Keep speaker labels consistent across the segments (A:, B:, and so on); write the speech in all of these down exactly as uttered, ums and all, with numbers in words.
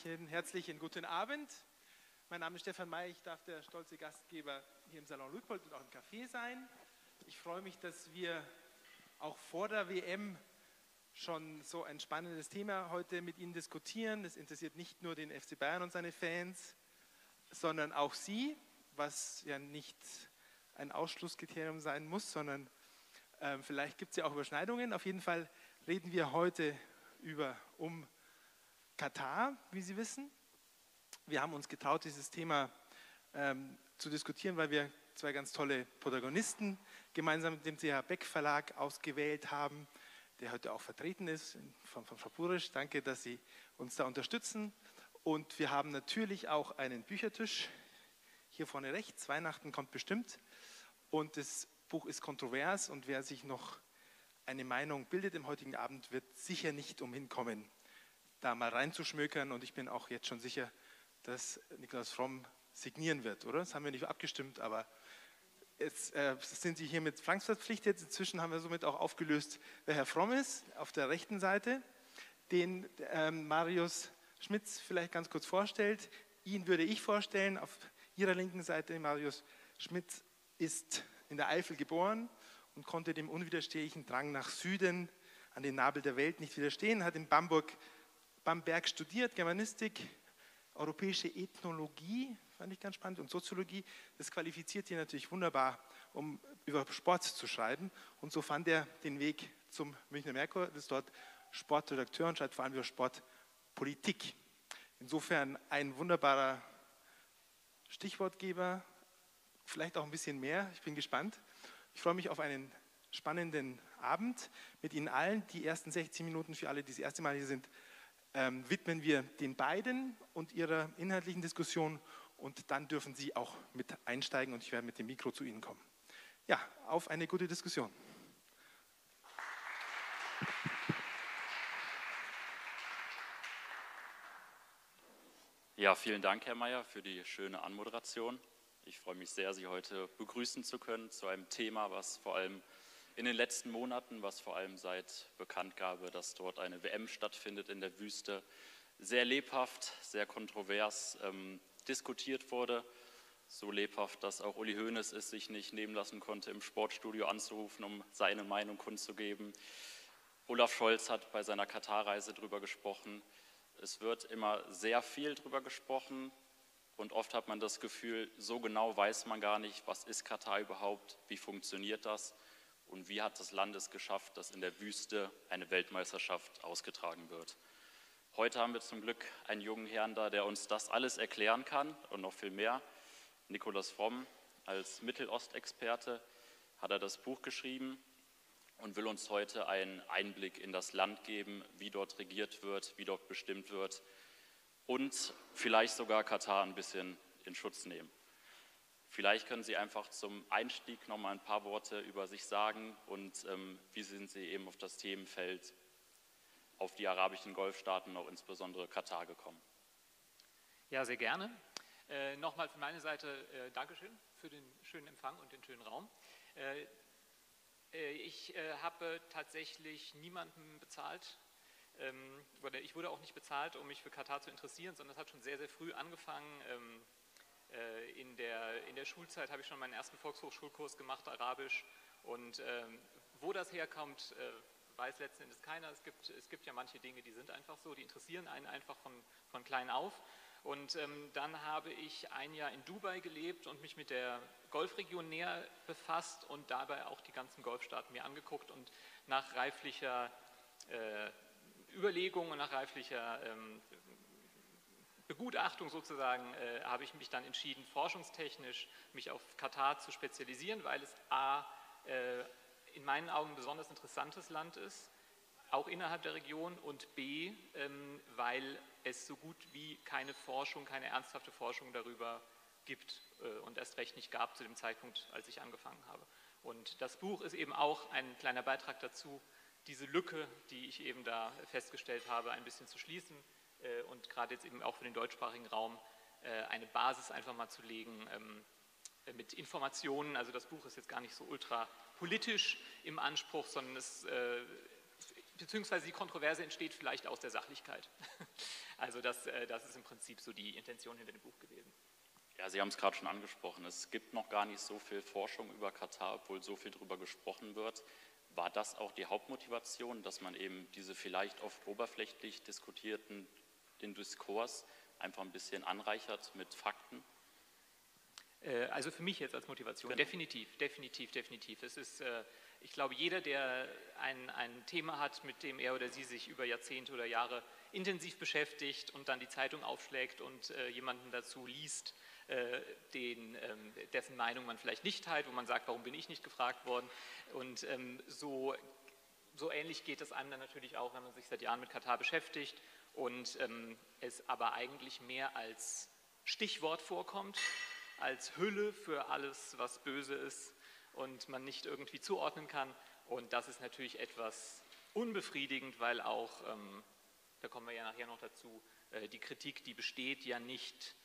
A: herzlichen, herzlichen guten Abend. Mein Name ist Stefan May, ich darf der stolze Gastgeber hier im Salon Luitpold und auch im Café sein. Ich freue mich, dass wir auch vor der W M schon so ein spannendes Thema heute mit Ihnen diskutieren. Das interessiert nicht nur den F C Bayern und seine Fans, sondern auch Sie, was ja nicht ein Ausschlusskriterium sein muss, sondern äh, vielleicht gibt es ja auch Überschneidungen. Auf jeden Fall reden wir heute über, um Katar, wie Sie wissen. Wir haben uns getraut, dieses Thema ähm, zu diskutieren, weil wir zwei ganz tolle Protagonisten gemeinsam mit dem C H Beck Verlag ausgewählt haben, der heute auch vertreten ist, von, von Frau Burisch. Danke, dass Sie uns da unterstützen. Und wir haben natürlich auch einen Büchertisch, hier vorne rechts. Weihnachten kommt bestimmt. Und das Buch ist kontrovers und wer sich noch eine Meinung bildet im heutigen Abend, wird sicher nicht umhin kommen, da mal reinzuschmökern. Und ich bin auch jetzt schon sicher, dass Nikolaus Fromm signieren wird, oder? Das haben wir nicht abgestimmt, aber jetzt äh, sind Sie hier mit zwangsverpflichtet. Inzwischen haben wir somit auch aufgelöst, wer Herr Fromm ist, auf der rechten Seite, den ähm, Marius Schmitz vielleicht ganz kurz vorstellt. Ihn würde ich vorstellen, auf Ihrer linken Seite. Marius Schmitz ist in der Eifel geboren und konnte dem unwiderstehlichen Drang nach Süden, an den Nabel der Welt nicht widerstehen, hat in Bamberg, Bamberg studiert, Germanistik, europäische Ethnologie, fand ich ganz spannend, und Soziologie. Das qualifiziert ihn natürlich wunderbar, um über Sport zu schreiben. Und so fand er den Weg zum Münchner Merkur, ist dort Sportredakteur und schreibt vor allem über Sportpolitik. Insofern ein wunderbarer Stichwortgeber, vielleicht auch ein bisschen mehr. Ich bin gespannt. Ich freue mich auf einen spannenden Abend mit Ihnen allen. Die ersten sechzehn Minuten für alle, die das erste Mal hier sind, ähm, widmen wir den beiden und ihrer inhaltlichen Diskussion. Und dann dürfen Sie auch mit einsteigen und ich werde mit dem Mikro zu Ihnen kommen. Ja, auf eine gute Diskussion.
B: Ja, vielen Dank, Herr Mayer, für die schöne Anmoderation. Ich freue mich sehr, Sie heute begrüßen zu können zu einem Thema, was vor allem in den letzten Monaten, was vor allem seit Bekanntgabe, dass dort eine W M stattfindet in der Wüste, sehr lebhaft, sehr kontrovers ähm, diskutiert wurde. So lebhaft, dass auch Uli Hoeneß es sich nicht nehmen lassen konnte, im Sportstudio anzurufen, um seine Meinung kundzugeben. Olaf Scholz hat bei seiner Katar-Reise darüber gesprochen. Es wird immer sehr viel darüber gesprochen. Und oft hat man das Gefühl, so genau weiß man gar nicht, was ist Katar überhaupt, wie funktioniert das und wie hat das Land es geschafft, dass in der Wüste eine Weltmeisterschaft ausgetragen wird. Heute haben wir zum Glück einen jungen Herrn da, der uns das alles erklären kann und noch viel mehr. Nikolaus Fromm, als Mittelostexperte hat er das Buch geschrieben und will uns heute einen Einblick in das Land geben, wie dort regiert wird, wie dort bestimmt wird. Und vielleicht sogar Katar ein bisschen in Schutz nehmen. Vielleicht können Sie einfach zum Einstieg noch mal ein paar Worte über sich sagen und ähm, wie sind Sie eben auf das Themenfeld, auf die arabischen Golfstaaten, auch insbesondere Katar, gekommen?
C: Ja, sehr gerne. Äh, Nochmal von meiner Seite äh, Dankeschön für den schönen Empfang und den schönen Raum. Äh, äh, ich äh, habe tatsächlich niemanden bezahlt. Ähm, ich wurde auch nicht bezahlt, um mich für Katar zu interessieren, sondern es hat schon sehr, sehr früh angefangen. Ähm, äh, in, der, in der Schulzeit habe ich schon meinen ersten Volkshochschulkurs gemacht, Arabisch. Und ähm, wo das herkommt, äh, weiß letzten Endes keiner. Es gibt, es gibt ja manche Dinge, die sind einfach so, die interessieren einen einfach von, von klein auf. Und ähm, dann habe ich ein Jahr in Dubai gelebt und mich mit der Golfregion näher befasst und dabei auch die ganzen Golfstaaten mir angeguckt und nach reiflicher äh, Überlegungen und nach reiflicher ähm, Begutachtung sozusagen äh, habe ich mich dann entschieden, forschungstechnisch mich auf Katar zu spezialisieren, weil es a. Äh, in meinen Augen ein besonders interessantes Land ist, auch innerhalb der Region, und b. Ähm, weil es so gut wie keine Forschung, keine ernsthafte Forschung darüber gibt äh, und erst recht nicht gab zu dem Zeitpunkt, als ich angefangen habe. Und das Buch ist eben auch ein kleiner Beitrag dazu, diese Lücke, die ich eben da festgestellt habe, ein bisschen zu schließen äh, und gerade jetzt eben auch für den deutschsprachigen Raum äh, eine Basis einfach mal zu legen ähm, mit Informationen. Also das Buch ist jetzt gar nicht so ultra politisch im Anspruch, sondern es, äh, beziehungsweise die Kontroverse entsteht vielleicht aus der Sachlichkeit. Also das, äh, das ist im Prinzip so die Intention hinter dem Buch gewesen.
B: Ja, Sie haben es gerade schon angesprochen, es gibt noch gar nicht so viel Forschung über Katar, obwohl so viel darüber gesprochen wird. War das auch die Hauptmotivation, dass man eben diese vielleicht oft oberflächlich diskutierten, den Diskurs einfach ein bisschen anreichert mit Fakten?
C: Äh, also für mich jetzt als Motivation,
B: Genau.
C: definitiv, definitiv, definitiv. Es ist, äh, ich glaube, jeder, der ein, ein Thema hat, mit dem er oder sie sich über Jahrzehnte oder Jahre intensiv beschäftigt und dann die Zeitung aufschlägt und äh, jemanden dazu liest, äh, den, ähm, dessen Meinung man vielleicht nicht teilt, wo man sagt, warum bin ich nicht gefragt worden. Und ähm, so, so ähnlich geht es einem dann natürlich auch, wenn man sich seit Jahren mit Katar beschäftigt und ähm, es aber eigentlich mehr als Stichwort vorkommt, als Hülle für alles, was böse ist und man nicht irgendwie zuordnen kann. Und das ist natürlich etwas unbefriedigend, weil auch, ähm, da kommen wir ja nachher noch dazu, äh, die Kritik, die besteht, ja nicht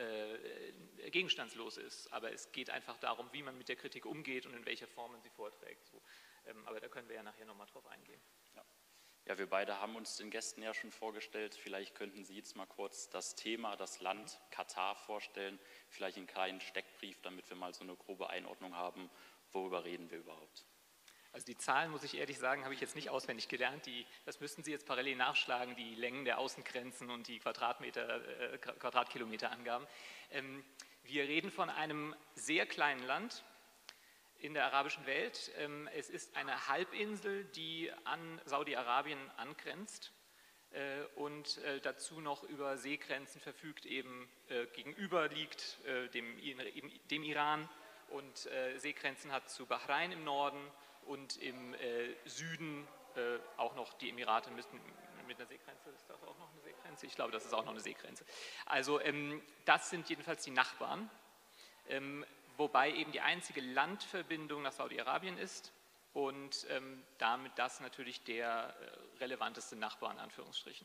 C: äh, gegenstandslos ist. Aber es geht einfach darum, wie man mit der Kritik umgeht und in welcher Form man sie vorträgt. So. Ähm, aber da können wir ja nachher nochmal drauf eingehen.
B: Ja. Ja, wir beide haben uns den Gästen ja schon vorgestellt. Vielleicht könnten Sie jetzt mal kurz das Thema, das Land Katar vorstellen. Vielleicht einen kleinen Steckbrief, damit wir mal so eine grobe Einordnung haben, worüber reden wir überhaupt.
C: Also die Zahlen, muss ich ehrlich sagen, habe ich jetzt nicht auswendig gelernt. Die, das müssten Sie jetzt parallel nachschlagen, die Längen der Außengrenzen und die Quadratmeter, äh, Quadratkilometerangaben. Ähm, wir reden von einem sehr kleinen Land in der arabischen Welt. Ähm, es ist eine Halbinsel, die an Saudi-Arabien angrenzt äh, und äh, dazu noch über Seegrenzen verfügt, eben äh, gegenüber liegt äh, dem, dem Iran und äh, Seegrenzen hat zu Bahrain im Norden und im äh, Süden äh, auch noch die Emirate müssten mit einer Seegrenze, ist das auch noch eine Seegrenze? Ich glaube, das ist auch noch eine Seegrenze. Also ähm, das sind jedenfalls die Nachbarn, ähm, wobei eben die einzige Landverbindung nach Saudi-Arabien ist und ähm, damit das natürlich der äh, relevanteste Nachbar in Anführungsstrichen,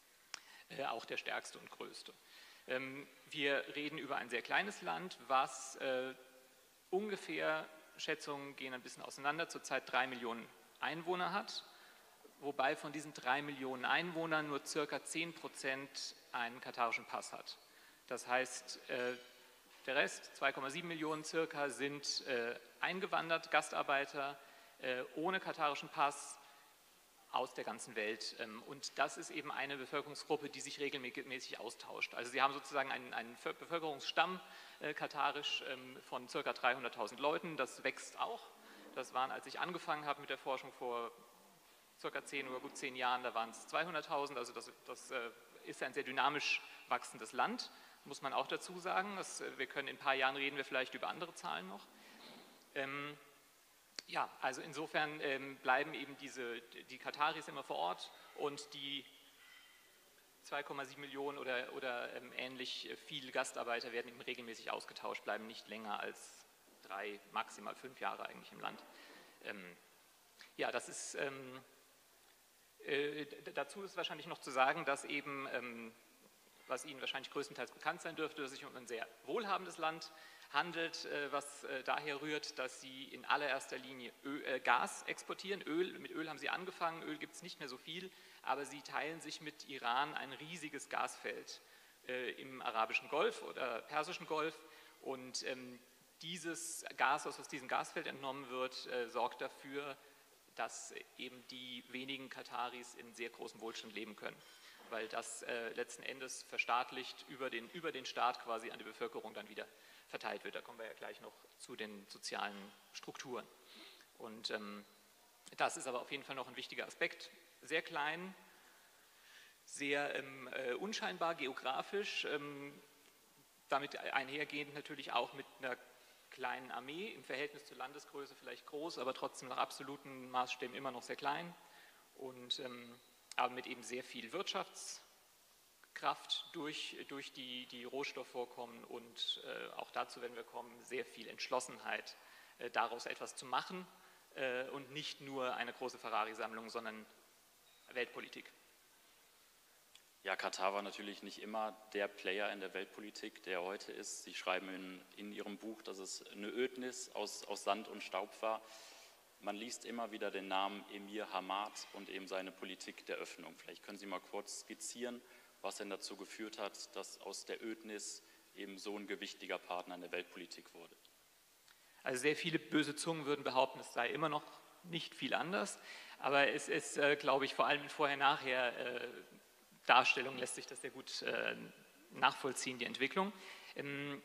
C: äh, auch der stärkste und größte. Ähm, wir reden über ein sehr kleines Land, was äh, ungefähr, Schätzungen gehen ein bisschen auseinander, zurzeit drei Millionen Einwohner hat, wobei von diesen drei Millionen Einwohnern nur circa zehn Prozent einen katarischen Pass hat. Das heißt, äh, der Rest, zwei Komma sieben Millionen circa, sind äh, eingewandert, Gastarbeiter äh, ohne katarischen Pass aus der ganzen Welt. Ähm, und das ist eben eine Bevölkerungsgruppe, die sich regelmäßig austauscht. Also sie haben sozusagen einen, einen Bevölkerungsstamm äh, katarisch ähm, von circa dreihunderttausend Leuten. Das wächst auch. Das waren, als ich angefangen habe mit der Forschung vor circa zehn oder gut zehn Jahren, da waren es zweihunderttausend. Also das, das äh, ist ein sehr dynamisch wachsendes Land, muss man auch dazu sagen. Das, wir können in ein paar Jahren reden wir vielleicht über andere Zahlen noch. Ähm, ja, also insofern ähm, bleiben eben diese, die Kataris immer vor Ort und die zwei Komma sieben Millionen oder, oder ähm, ähnlich viele Gastarbeiter werden eben regelmäßig ausgetauscht, bleiben nicht länger als drei, maximal fünf Jahre eigentlich im Land. Ähm, ja, das ist, ähm, äh, dazu ist wahrscheinlich noch zu sagen, dass eben, ähm, was Ihnen wahrscheinlich größtenteils bekannt sein dürfte, dass es sich um ein sehr wohlhabendes Land handelt, äh, was äh, daher rührt, dass sie in allererster Linie Öl, äh, Gas exportieren. Öl, mit Öl haben sie angefangen, Öl gibt es nicht mehr so viel, aber sie teilen sich mit Iran ein riesiges Gasfeld äh, im arabischen Golf oder persischen Golf und ähm, dieses Gas, was aus diesem Gasfeld entnommen wird, äh, sorgt dafür, dass eben die wenigen Kataris in sehr großem Wohlstand leben können, weil das äh, letzten Endes verstaatlicht über den, über den Staat quasi an die Bevölkerung dann wieder verteilt wird. Da kommen wir ja gleich noch zu den sozialen Strukturen. Und ähm, das ist aber auf jeden Fall noch ein wichtiger Aspekt. Sehr klein, sehr ähm, äh, unscheinbar geografisch, ähm, damit einhergehend natürlich auch mit einer kleinen Armee, im Verhältnis zur Landesgröße vielleicht groß, aber trotzdem nach absoluten Maßstäben immer noch sehr klein. Und ähm, aber mit eben sehr viel Wirtschaftskraft durch, durch die, die Rohstoffvorkommen und äh, auch dazu werden wir kommen, sehr viel Entschlossenheit, äh, daraus etwas zu machen äh, und nicht nur eine große Ferrari-Sammlung, sondern Weltpolitik.
B: Ja, Katar war natürlich nicht immer der Player in der Weltpolitik, der er heute ist. Sie schreiben in, in Ihrem Buch, dass es eine Ödnis aus, aus Sand und Staub war. Man liest immer wieder den Namen Emir Hamad und eben seine Politik der Öffnung. Vielleicht können Sie mal kurz skizzieren, was denn dazu geführt hat, dass aus der Ödnis eben so ein gewichtiger Partner in der Weltpolitik wurde.
C: Also sehr viele böse Zungen würden behaupten, es sei immer noch nicht viel anders, aber es ist, äh, glaube ich, vor allem in Vorher-Nachher-Darstellung lässt sich das sehr gut äh, nachvollziehen, die Entwicklung. Ähm,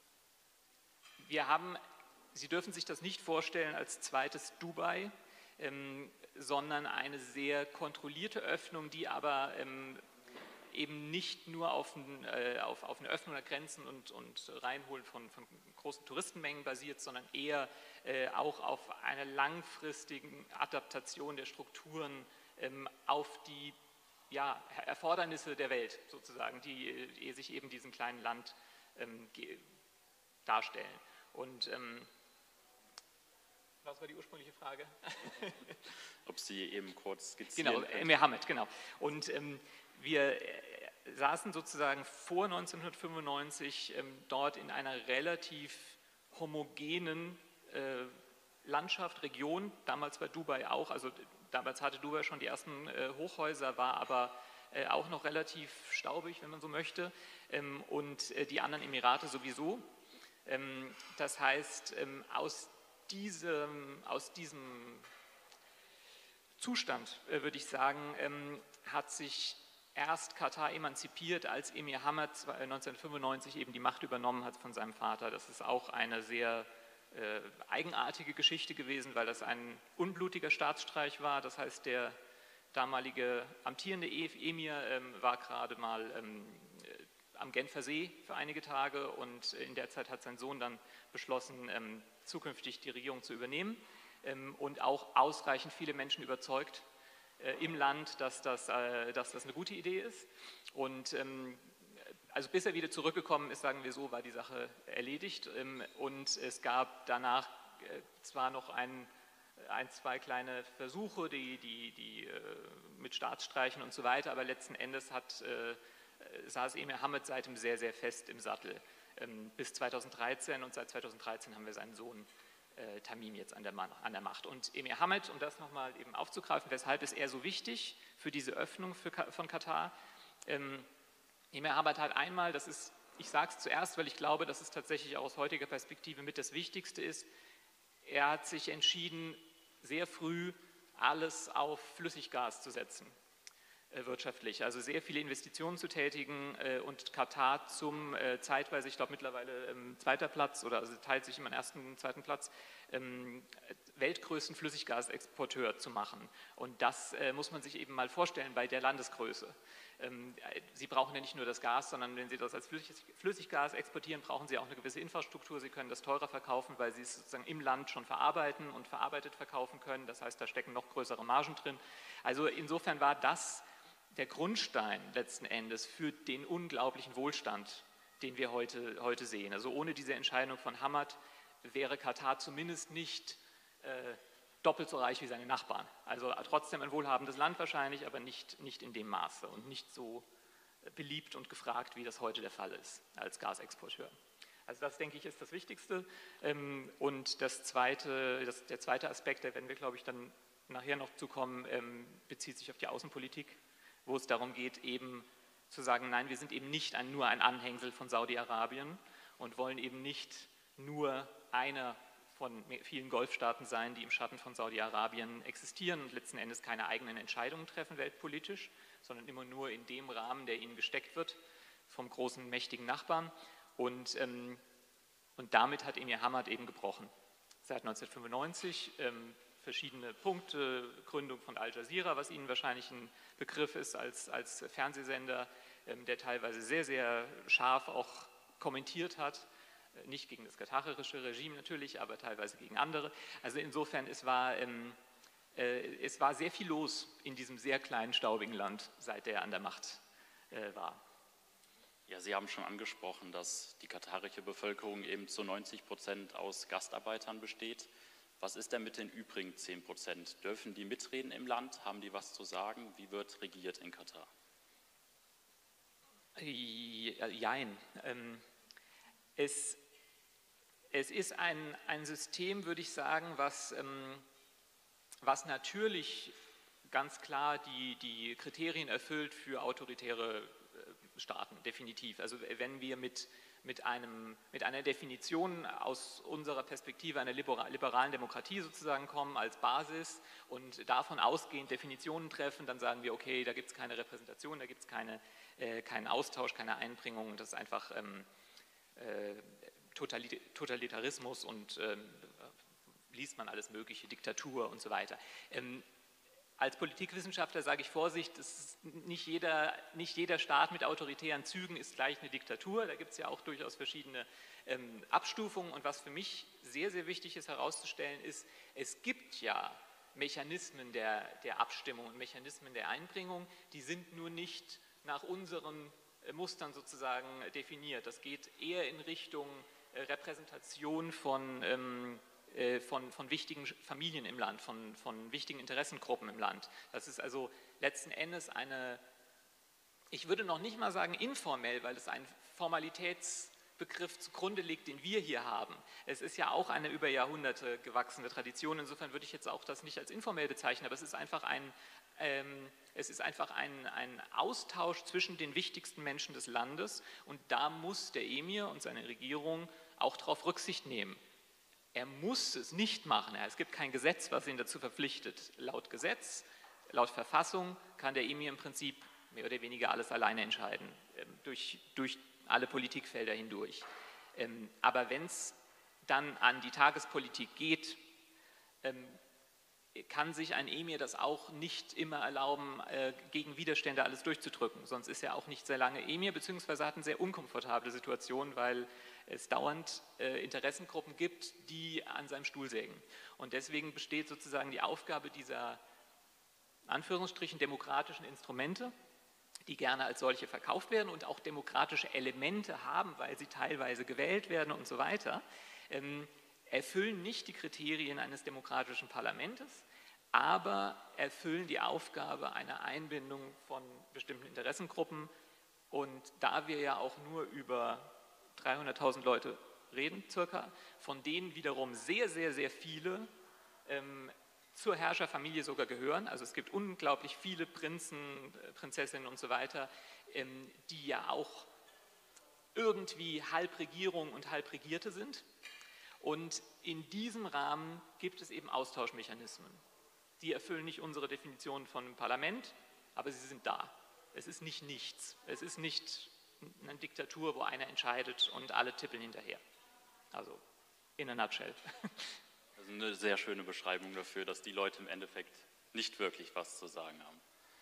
C: wir haben, Sie dürfen sich das nicht vorstellen als zweites Dubai, ähm, sondern eine sehr kontrollierte Öffnung, die aber ähm, eben nicht nur auf, ein, äh, auf, auf eine Öffnung der Grenzen und, und Reinholen von, von großen Touristenmengen basiert, sondern eher äh, auch auf einer langfristigen Adaptation der Strukturen ähm, auf die ja, Erfordernisse der Welt sozusagen, die, die sich eben diesem kleinen Land ähm, darstellen. Und ähm, was war die ursprüngliche Frage?
B: Ob Sie eben kurz skizzieren
C: Genau, Emir Hamad, genau. Und ähm, wir äh, saßen sozusagen vor neunzehnhundertfünfundneunzig ähm, dort in einer relativ homogenen äh, Landschaft, Region, damals war Dubai auch, also damals hatte Dubai schon die ersten äh, Hochhäuser, war aber äh, auch noch relativ staubig, wenn man so möchte, ähm, und äh, die anderen Emirate sowieso. Ähm, das heißt, ähm, aus diesem, aus diesem Zustand, äh, würde ich sagen, ähm, hat sich erst Katar emanzipiert, als Emir Hamad neunzehnhundertfünfundneunzig eben die Macht übernommen hat von seinem Vater. Das ist auch eine sehr äh, eigenartige Geschichte gewesen, weil das ein unblutiger Staatsstreich war. Das heißt, der damalige amtierende Emir ähm, war gerade mal ähm, am Genfer See für einige Tage und in der Zeit hat sein Sohn dann beschlossen, ähm, zukünftig die Regierung zu übernehmen ähm, und auch ausreichend viele Menschen überzeugt äh, im Land, dass das, äh, dass das eine gute Idee ist. Und ähm, also bis er wieder zurückgekommen ist, sagen wir so, war die Sache erledigt. Ähm, und es gab danach äh, zwar noch ein, ein, zwei kleine Versuche, die, die, die äh, mit Staatsstreichen und so weiter, aber letzten Endes hat äh, saß Emir Hamad seitdem sehr, sehr fest im Sattel ähm, bis zweitausenddreizehn und seit zweitausenddreizehn haben wir seinen Sohn äh, Tamim jetzt an der, an der Macht. Und Emir Hamad, um das nochmal eben aufzugreifen, weshalb ist er so wichtig für diese Öffnung für, von Katar? Ähm, Emir Hamad hat einmal, das ist, ich sage es zuerst, weil ich glaube, dass es tatsächlich auch aus heutiger Perspektive mit das Wichtigste ist, er hat sich entschieden, sehr früh alles auf Flüssiggas zu setzen. Wirtschaftlich, also sehr viele Investitionen zu tätigen äh, und Katar zum äh, zeitweise, ich glaube mittlerweile ähm, zweiter Platz oder also teilt sich immer den ersten und zweiten Platz, ähm, weltgrößten Flüssiggasexporteur zu machen. Und das äh, muss man sich eben mal vorstellen bei der Landesgröße. Ähm, Sie brauchen ja nicht nur das Gas, sondern wenn Sie das als Flüssig Flüssiggas exportieren, brauchen Sie auch eine gewisse Infrastruktur. Sie können das teurer verkaufen, weil Sie es sozusagen im Land schon verarbeiten und verarbeitet verkaufen können. Das heißt, da stecken noch größere Margen drin. Also insofern war das der Grundstein letzten Endes für den unglaublichen Wohlstand, den wir heute, heute sehen. Also ohne diese Entscheidung von Hamad wäre Katar zumindest nicht äh, doppelt so reich wie seine Nachbarn. Also trotzdem ein wohlhabendes Land wahrscheinlich, aber nicht, nicht in dem Maße und nicht so beliebt und gefragt, wie das heute der Fall ist als Gasexporteur. Also das, denke ich, ist das Wichtigste. Und das zweite, das, der zweite Aspekt, da werden wir, glaube ich, dann nachher noch zukommen, bezieht sich auf die Außenpolitik, wo es darum geht, eben zu sagen, nein, wir sind eben nicht ein, nur ein Anhängsel von Saudi-Arabien und wollen eben nicht nur einer von vielen Golfstaaten sein, die im Schatten von Saudi-Arabien existieren und letzten Endes keine eigenen Entscheidungen treffen, weltpolitisch, sondern immer nur in dem Rahmen, der ihnen gesteckt wird vom großen, mächtigen Nachbarn. Und, ähm, und damit hat Emir Hamad eben gebrochen. Seit neunzehnhundertfünfundneunzig ähm, verschiedene Punkte, Gründung von Al Jazeera, was Ihnen wahrscheinlich ein Begriff ist als, als Fernsehsender, ähm, der teilweise sehr, sehr scharf auch kommentiert hat, äh, nicht gegen das katarische Regime natürlich, aber teilweise gegen andere. Also insofern, es war, ähm, äh, es war sehr viel los in diesem sehr kleinen, staubigen Land, seit er an der Macht äh, war.
B: Ja, Sie haben schon angesprochen, dass die katarische Bevölkerung eben zu neunzig Prozent aus Gastarbeitern besteht. Was ist denn mit den übrigen zehn Prozent? Dürfen die mitreden im Land? Haben die was zu sagen? Wie wird regiert in Katar?
C: Jein. Es, es ist ein, ein System, würde ich sagen, was, was natürlich ganz klar die, die Kriterien erfüllt für autoritäre starten, definitiv. Also wenn wir mit, mit, einem, mit einer Definition aus unserer Perspektive einer liberalen Demokratie sozusagen kommen als Basis und davon ausgehend Definitionen treffen, dann sagen wir, okay, da gibt es keine Repräsentation, da gibt es keine, äh, keinen Austausch, keine Einbringung, das ist einfach ähm, äh, Totalitarismus und ähm, liest man alles Mögliche, Diktatur und so weiter. Ähm, Als Politikwissenschaftler sage ich Vorsicht, ist nicht, jeder, nicht jeder Staat mit autoritären Zügen ist gleich eine Diktatur. Da gibt es ja auch durchaus verschiedene ähm, Abstufungen. Und was für mich sehr, sehr wichtig ist herauszustellen, ist, es gibt ja Mechanismen der, der Abstimmung und Mechanismen der Einbringung, die sind nur nicht nach unseren äh, Mustern sozusagen definiert. Das geht eher in Richtung äh, Repräsentation von ähm, Von, von wichtigen Familien im Land, von, von wichtigen Interessengruppen im Land. Das ist also letzten Endes eine, ich würde noch nicht mal sagen informell, weil es ein Formalitätsbegriff zugrunde liegt, den wir hier haben. Es ist ja auch eine über Jahrhunderte gewachsene Tradition, insofern würde ich jetzt auch das nicht als informell bezeichnen, aber es ist einfach ein, ähm, es ist einfach ein, ein Austausch zwischen den wichtigsten Menschen des Landes und da muss der Emir und seine Regierung auch darauf Rücksicht nehmen. Er muss es nicht machen. Es gibt kein Gesetz, was ihn dazu verpflichtet. Laut Gesetz, laut Verfassung kann der Emir im Prinzip mehr oder weniger alles alleine entscheiden, durch, durch alle Politikfelder hindurch. Aber wenn es dann an die Tagespolitik geht, kann sich ein Emir das auch nicht immer erlauben, gegen Widerstände alles durchzudrücken. Sonst ist er auch nicht sehr lange Emir, beziehungsweise hat eine sehr unkomfortable Situation, weil es dauernd äh, Interessengruppen gibt, die an seinem Stuhl sägen. Und deswegen besteht sozusagen die Aufgabe dieser Anführungsstrichen demokratischen Instrumente, die gerne als solche verkauft werden und auch demokratische Elemente haben, weil sie teilweise gewählt werden und so weiter, ähm, erfüllen nicht die Kriterien eines demokratischen Parlaments, aber erfüllen die Aufgabe einer Einbindung von bestimmten Interessengruppen. Und da wir ja auch nur über dreihunderttausend Leute reden, circa, von denen wiederum sehr, sehr, sehr viele ähm, zur Herrscherfamilie sogar gehören. Also es gibt unglaublich viele Prinzen, Prinzessinnen und so weiter, ähm, die ja auch irgendwie halb Regierung und halb Regierte sind. Und in diesem Rahmen gibt es eben Austauschmechanismen. Die erfüllen nicht unsere Definition von einem Parlament, aber sie sind da. Es ist nicht nichts. Es ist nicht eine Diktatur, wo einer entscheidet und alle tippeln hinterher. Also in a nutshell.
B: Also eine sehr schöne Beschreibung dafür, dass die Leute im Endeffekt nicht wirklich was zu sagen haben.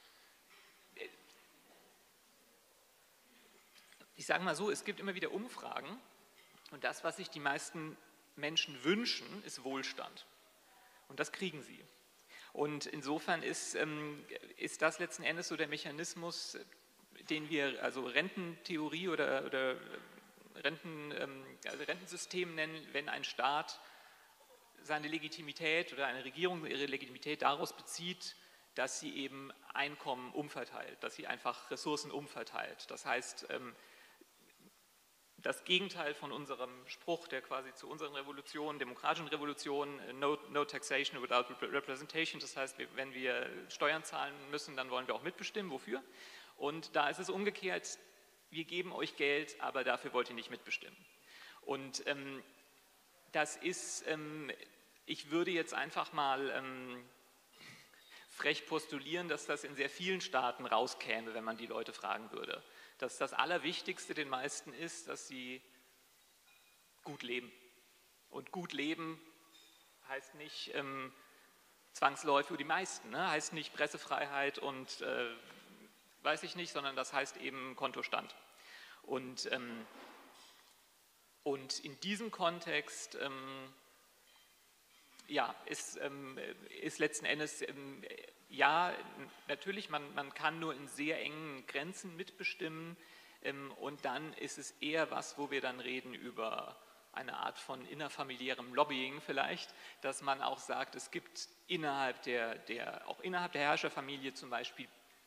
C: Ich sage mal so, es gibt immer wieder Umfragen und das, was sich die meisten Menschen wünschen, ist Wohlstand. Und das kriegen sie. Und insofern ist, ähm, ist das letzten Endes so der Mechanismus, den wir also Rententheorie oder, oder Renten, ähm, also Rentensystem nennen, wenn ein Staat seine Legitimität oder eine Regierung ihre Legitimität daraus bezieht, dass sie eben Einkommen umverteilt, dass sie einfach Ressourcen umverteilt. Das heißt, ähm, das Gegenteil von unserem Spruch, der quasi zu unseren Revolutionen, demokratischen Revolutionen, no, no taxation without representation, das heißt, wenn wir Steuern zahlen müssen, dann wollen wir auch mitbestimmen. Wofür? Und da ist es umgekehrt, wir geben euch Geld, aber dafür wollt ihr nicht mitbestimmen. Und ähm, das ist, ähm, ich würde jetzt einfach mal ähm, frech postulieren, dass das in sehr vielen Staaten rauskäme, wenn man die Leute fragen würde. Dass das Allerwichtigste den meisten ist, dass sie gut leben. Und gut leben heißt nicht ähm, zwangsläufig für die meisten, ne? Heißt nicht Pressefreiheit und äh, weiß ich nicht, sondern das heißt eben Kontostand. Und, ähm, und in diesem Kontext ähm, ja, ist, ähm, ist letzten Endes, ähm, ja, natürlich, man, man kann nur in sehr engen Grenzen mitbestimmen ähm, und dann ist es eher was, wo wir dann reden über eine Art von innerfamiliärem Lobbying vielleicht, dass man auch sagt, es gibt innerhalb der, der, auch innerhalb der Herrscherfamilie zum Beispiel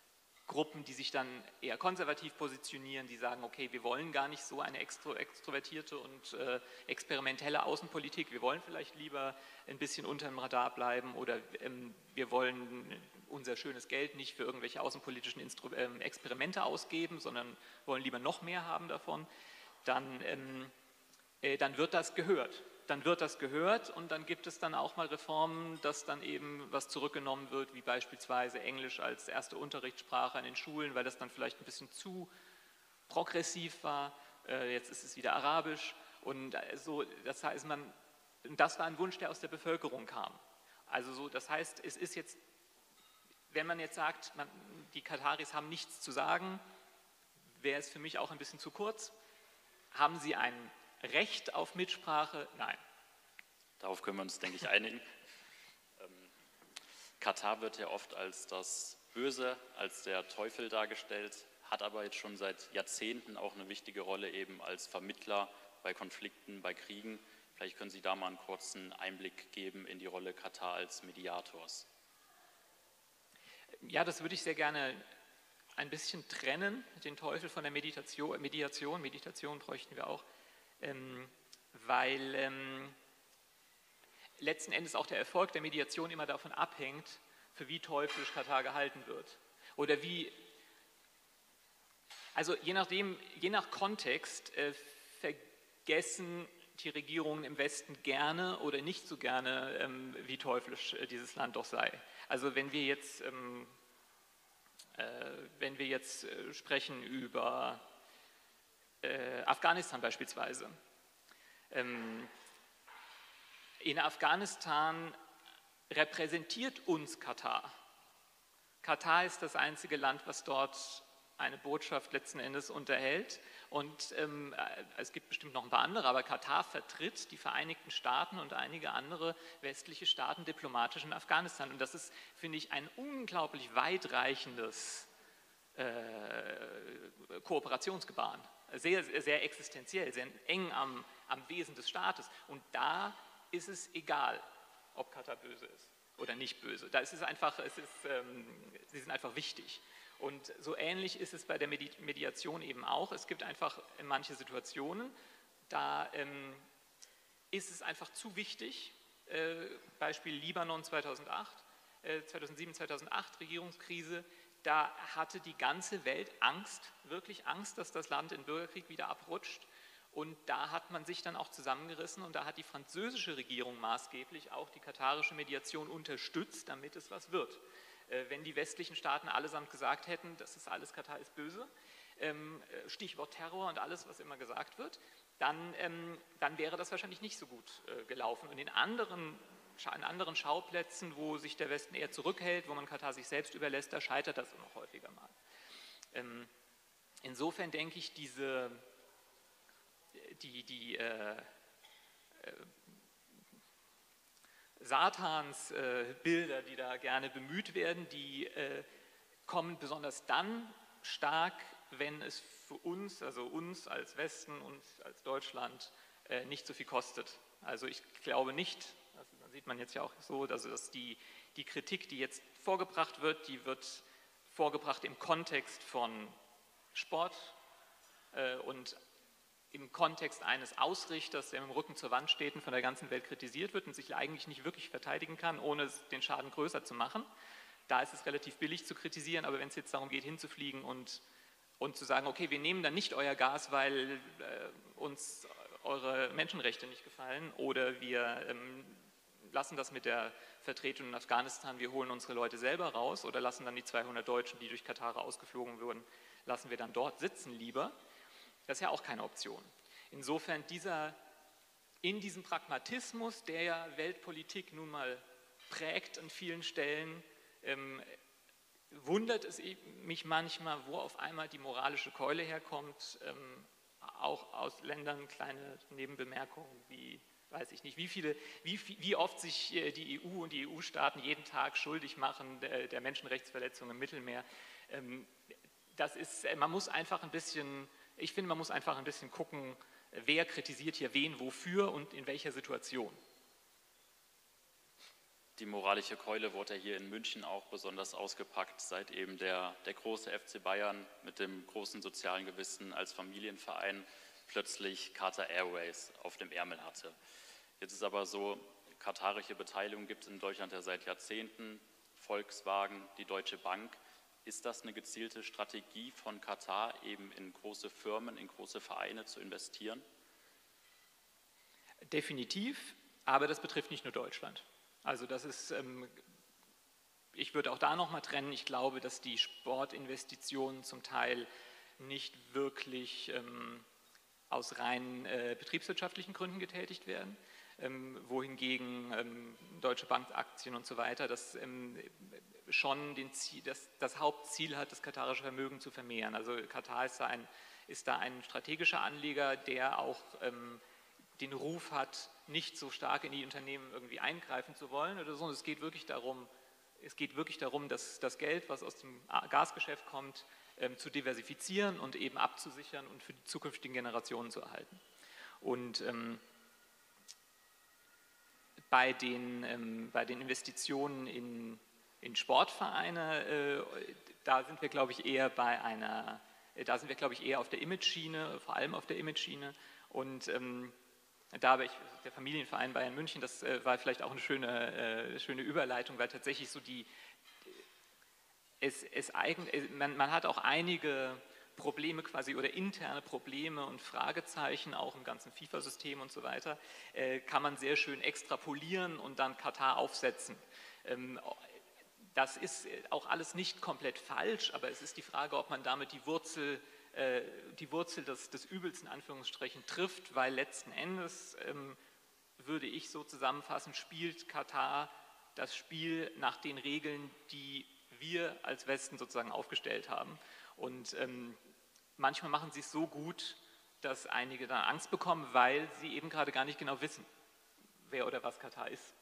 C: Gruppen, die sich dann eher konservativ positionieren, die sagen, okay, wir wollen gar nicht so eine extro, extrovertierte und äh, experimentelle Außenpolitik, wir wollen vielleicht lieber ein bisschen unter dem Radar bleiben oder ähm, wir wollen unser schönes Geld nicht für irgendwelche außenpolitischen Instru äh, Experimente ausgeben, sondern wollen lieber noch mehr haben davon, dann, ähm, äh, dann wird das gehört. Dann wird das gehört und dann gibt es dann auch mal Reformen, dass dann eben was zurückgenommen wird, wie beispielsweise Englisch als erste Unterrichtssprache an den Schulen, weil das dann vielleicht ein bisschen zu progressiv war. Jetzt ist es wieder Arabisch und so, das heißt, man, das war ein Wunsch, der aus der Bevölkerung kam. Also so, das heißt, es ist jetzt, wenn man jetzt sagt, man, die Kataris haben nichts zu sagen, wäre es für mich auch ein bisschen zu kurz. Haben sie ein Recht auf Mitsprache? Nein.
B: Darauf können wir uns, denke ich, einigen. ähm, Katar wird ja oft als das Böse, als der Teufel dargestellt, hat aber jetzt schon seit Jahrzehnten auch eine wichtige Rolle eben als Vermittler bei Konflikten, bei Kriegen. Vielleicht können Sie da mal einen kurzen Einblick geben in die Rolle Katar als Mediators.
C: Ja, das würde ich sehr gerne ein bisschen trennen, den Teufel von der Meditation. Mediation, Meditation bräuchten wir auch. Ähm, weil ähm, letzten Endes auch der Erfolg der Mediation immer davon abhängt, für wie teuflisch Katar gehalten wird. Oder wie, also je nachdem, je nach Kontext äh, vergessen die Regierungen im Westen gerne oder nicht so gerne, ähm, wie teuflisch äh, dieses Land doch sei. Also wenn wir jetzt, ähm, äh, wenn wir jetzt äh, sprechen über Äh, Afghanistan beispielsweise. Ähm, in Afghanistan repräsentiert uns Katar. Katar ist das einzige Land, was dort eine Botschaft letzten Endes unterhält. Und ähm, es gibt bestimmt noch ein paar andere, aber Katar vertritt die Vereinigten Staaten und einige andere westliche Staaten diplomatisch in Afghanistan. Und das ist, finde ich, ein unglaublich weitreichendes äh, Kooperationsgebaren. Sehr, sehr existenziell, sehr eng am, am Wesen des Staates. Und da ist es egal, ob Katar böse ist oder nicht böse. Da ist es einfach, es ist, ähm, sie sind einfach wichtig. Und so ähnlich ist es bei der Medi Mediation eben auch. Es gibt einfach manche Situationen, da ähm, ist es einfach zu wichtig. Äh, Beispiel Libanon zweitausendacht, äh, zweitausendsieben, zweitausendacht, Regierungskrise. Da hatte die ganze Welt Angst, wirklich Angst, dass das Land in Bürgerkrieg wieder abrutscht. Und da hat man sich dann auch zusammengerissen und da hat die französische Regierung maßgeblich auch die katarische Mediation unterstützt, damit es was wird. Äh, wenn die westlichen Staaten allesamt gesagt hätten, das ist alles, Katar ist böse, ähm, Stichwort Terror und alles, was immer gesagt wird, dann, ähm, dann wäre das wahrscheinlich nicht so gut äh, gelaufen. Und in anderen an anderen Schauplätzen, wo sich der Westen eher zurückhält, wo man Katar sich selbst überlässt, da scheitert das noch häufiger mal. Ähm, insofern denke ich, diese, die, die äh, äh, Satans äh, Bilder, die da gerne bemüht werden, die äh, kommen besonders dann stark, wenn es für uns, also uns als Westen, uns als Deutschland, äh, nicht so viel kostet. Also ich glaube nicht, also da sieht man jetzt ja auch so, also dass die, die Kritik, die jetzt vorgebracht wird, die wird vorgebracht im Kontext von Sport äh, und im Kontext eines Ausrichters, der mit dem Rücken zur Wand steht und von der ganzen Welt kritisiert wird und sich eigentlich nicht wirklich verteidigen kann, ohne den Schaden größer zu machen. Da ist es relativ billig zu kritisieren, aber wenn es jetzt darum geht, hinzufliegen und, und zu sagen, okay, wir nehmen dann nicht euer Gas, weil äh, uns eure Menschenrechte nicht gefallen oder wir ähm, lassen das mit der Vertretung in Afghanistan, wir holen unsere Leute selber raus oder lassen dann die zweihundert Deutschen, die durch Katar ausgeflogen wurden, lassen wir dann dort sitzen lieber. Das ist ja auch keine Option. Insofern dieser, in diesem Pragmatismus, der ja Weltpolitik nun mal prägt an vielen Stellen, ähm, wundert es mich manchmal, wo auf einmal die moralische Keule herkommt, ähm, auch aus Ländern, kleine Nebenbemerkungen wie, weiß ich nicht, wie, viele, wie, wie oft sich die E U und die E U-Staaten jeden Tag schuldig machen der, der Menschenrechtsverletzungen im Mittelmeer. Ähm, das ist, man muss einfach ein bisschen... Ich finde, man muss einfach ein bisschen gucken, wer kritisiert hier wen, wofür und in welcher Situation.
B: Die moralische Keule wurde ja hier in München auch besonders ausgepackt, seit eben der, der große F C Bayern mit dem großen sozialen Gewissen als Familienverein plötzlich Qatar Airways auf dem Ärmel hatte. Jetzt ist aber so, katarische Beteiligung gibt es in Deutschland ja seit Jahrzehnten, Volkswagen, die Deutsche Bank. Ist das eine gezielte Strategie von Katar, eben in große Firmen, in große Vereine zu investieren?
C: Definitiv, aber das betrifft nicht nur Deutschland. Also das ist, ähm, ich würde auch da nochmal trennen, ich glaube, dass die Sportinvestitionen zum Teil nicht wirklich ähm, aus rein äh, betriebswirtschaftlichen Gründen getätigt werden, ähm, wohingegen ähm, Deutsche Bank-Aktien und so weiter das ähm, schon den Ziel, das, das Hauptziel hat, das katarische Vermögen zu vermehren. Also Katar ist da ein, ist da ein strategischer Anleger, der auch ähm, den Ruf hat, nicht so stark in die Unternehmen irgendwie eingreifen zu wollen oder so. Es geht wirklich darum, es geht wirklich darum, dass das Geld, was aus dem Gasgeschäft kommt, ähm, zu diversifizieren und eben abzusichern und für die zukünftigen Generationen zu erhalten. Und ähm, bei, den, ähm, bei den Investitionen in, in Sportvereine, äh, da sind wir, glaube ich, eher bei einer, äh, da sind wir, glaube ich, eher auf der Image-Schiene, vor allem auf der Image-Schiene. Und ähm, Da habe ich, der Familienverein Bayern München, das äh, war vielleicht auch eine schöne, äh, schöne Überleitung, weil tatsächlich so die, es, es eigen, man, man hat auch einige Probleme quasi oder interne Probleme und Fragezeichen, auch im ganzen FIFA-System und so weiter, äh, kann man sehr schön extrapolieren und dann Katar aufsetzen. Ähm, das ist auch alles nicht komplett falsch, aber es ist die Frage, ob man damit die Wurzel die Wurzel des, des Übels in Anführungsstrichen trifft, weil letzten Endes, ähm, würde ich so zusammenfassen, spielt Katar das Spiel nach den Regeln, die wir als Westen sozusagen aufgestellt haben. Und ähm, manchmal machen sie es so gut, dass einige dann Angst bekommen, weil sie eben gerade gar nicht genau wissen, wer oder was Katar ist.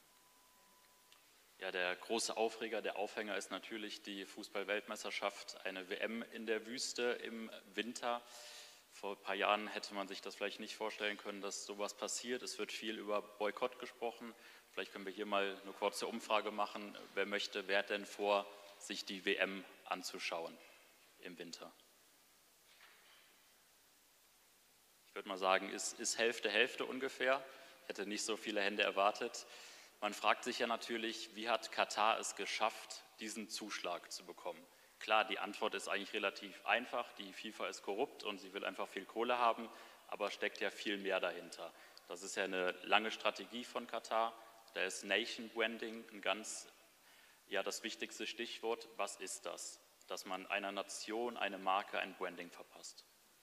B: Ja, der große Aufreger, der Aufhänger ist natürlich die Fußball-Weltmeisterschaft, eine W M in der Wüste im Winter. Vor ein paar Jahren hätte man sich das vielleicht nicht vorstellen können, dass sowas passiert. Es wird viel über Boykott gesprochen. Vielleicht können wir hier mal eine kurze Umfrage machen. Wer möchte, wer hat denn vor, sich die W M anzuschauen im Winter? Ich würde mal sagen, ist, ist Hälfte, Hälfte ungefähr. Ich hätte nicht so viele Hände erwartet. Man fragt sich ja natürlich, wie hat Katar es geschafft, diesen Zuschlag zu bekommen? Klar, die Antwort ist eigentlich relativ einfach, die FIFA ist korrupt und sie will einfach viel Kohle haben, aber steckt ja viel mehr dahinter. Das ist ja eine lange Strategie von Katar, da ist Nation Branding ein ganz, ja, das wichtigste Stichwort. Was ist das? Dass man einer Nation, eine Marke, ein Branding verpasst.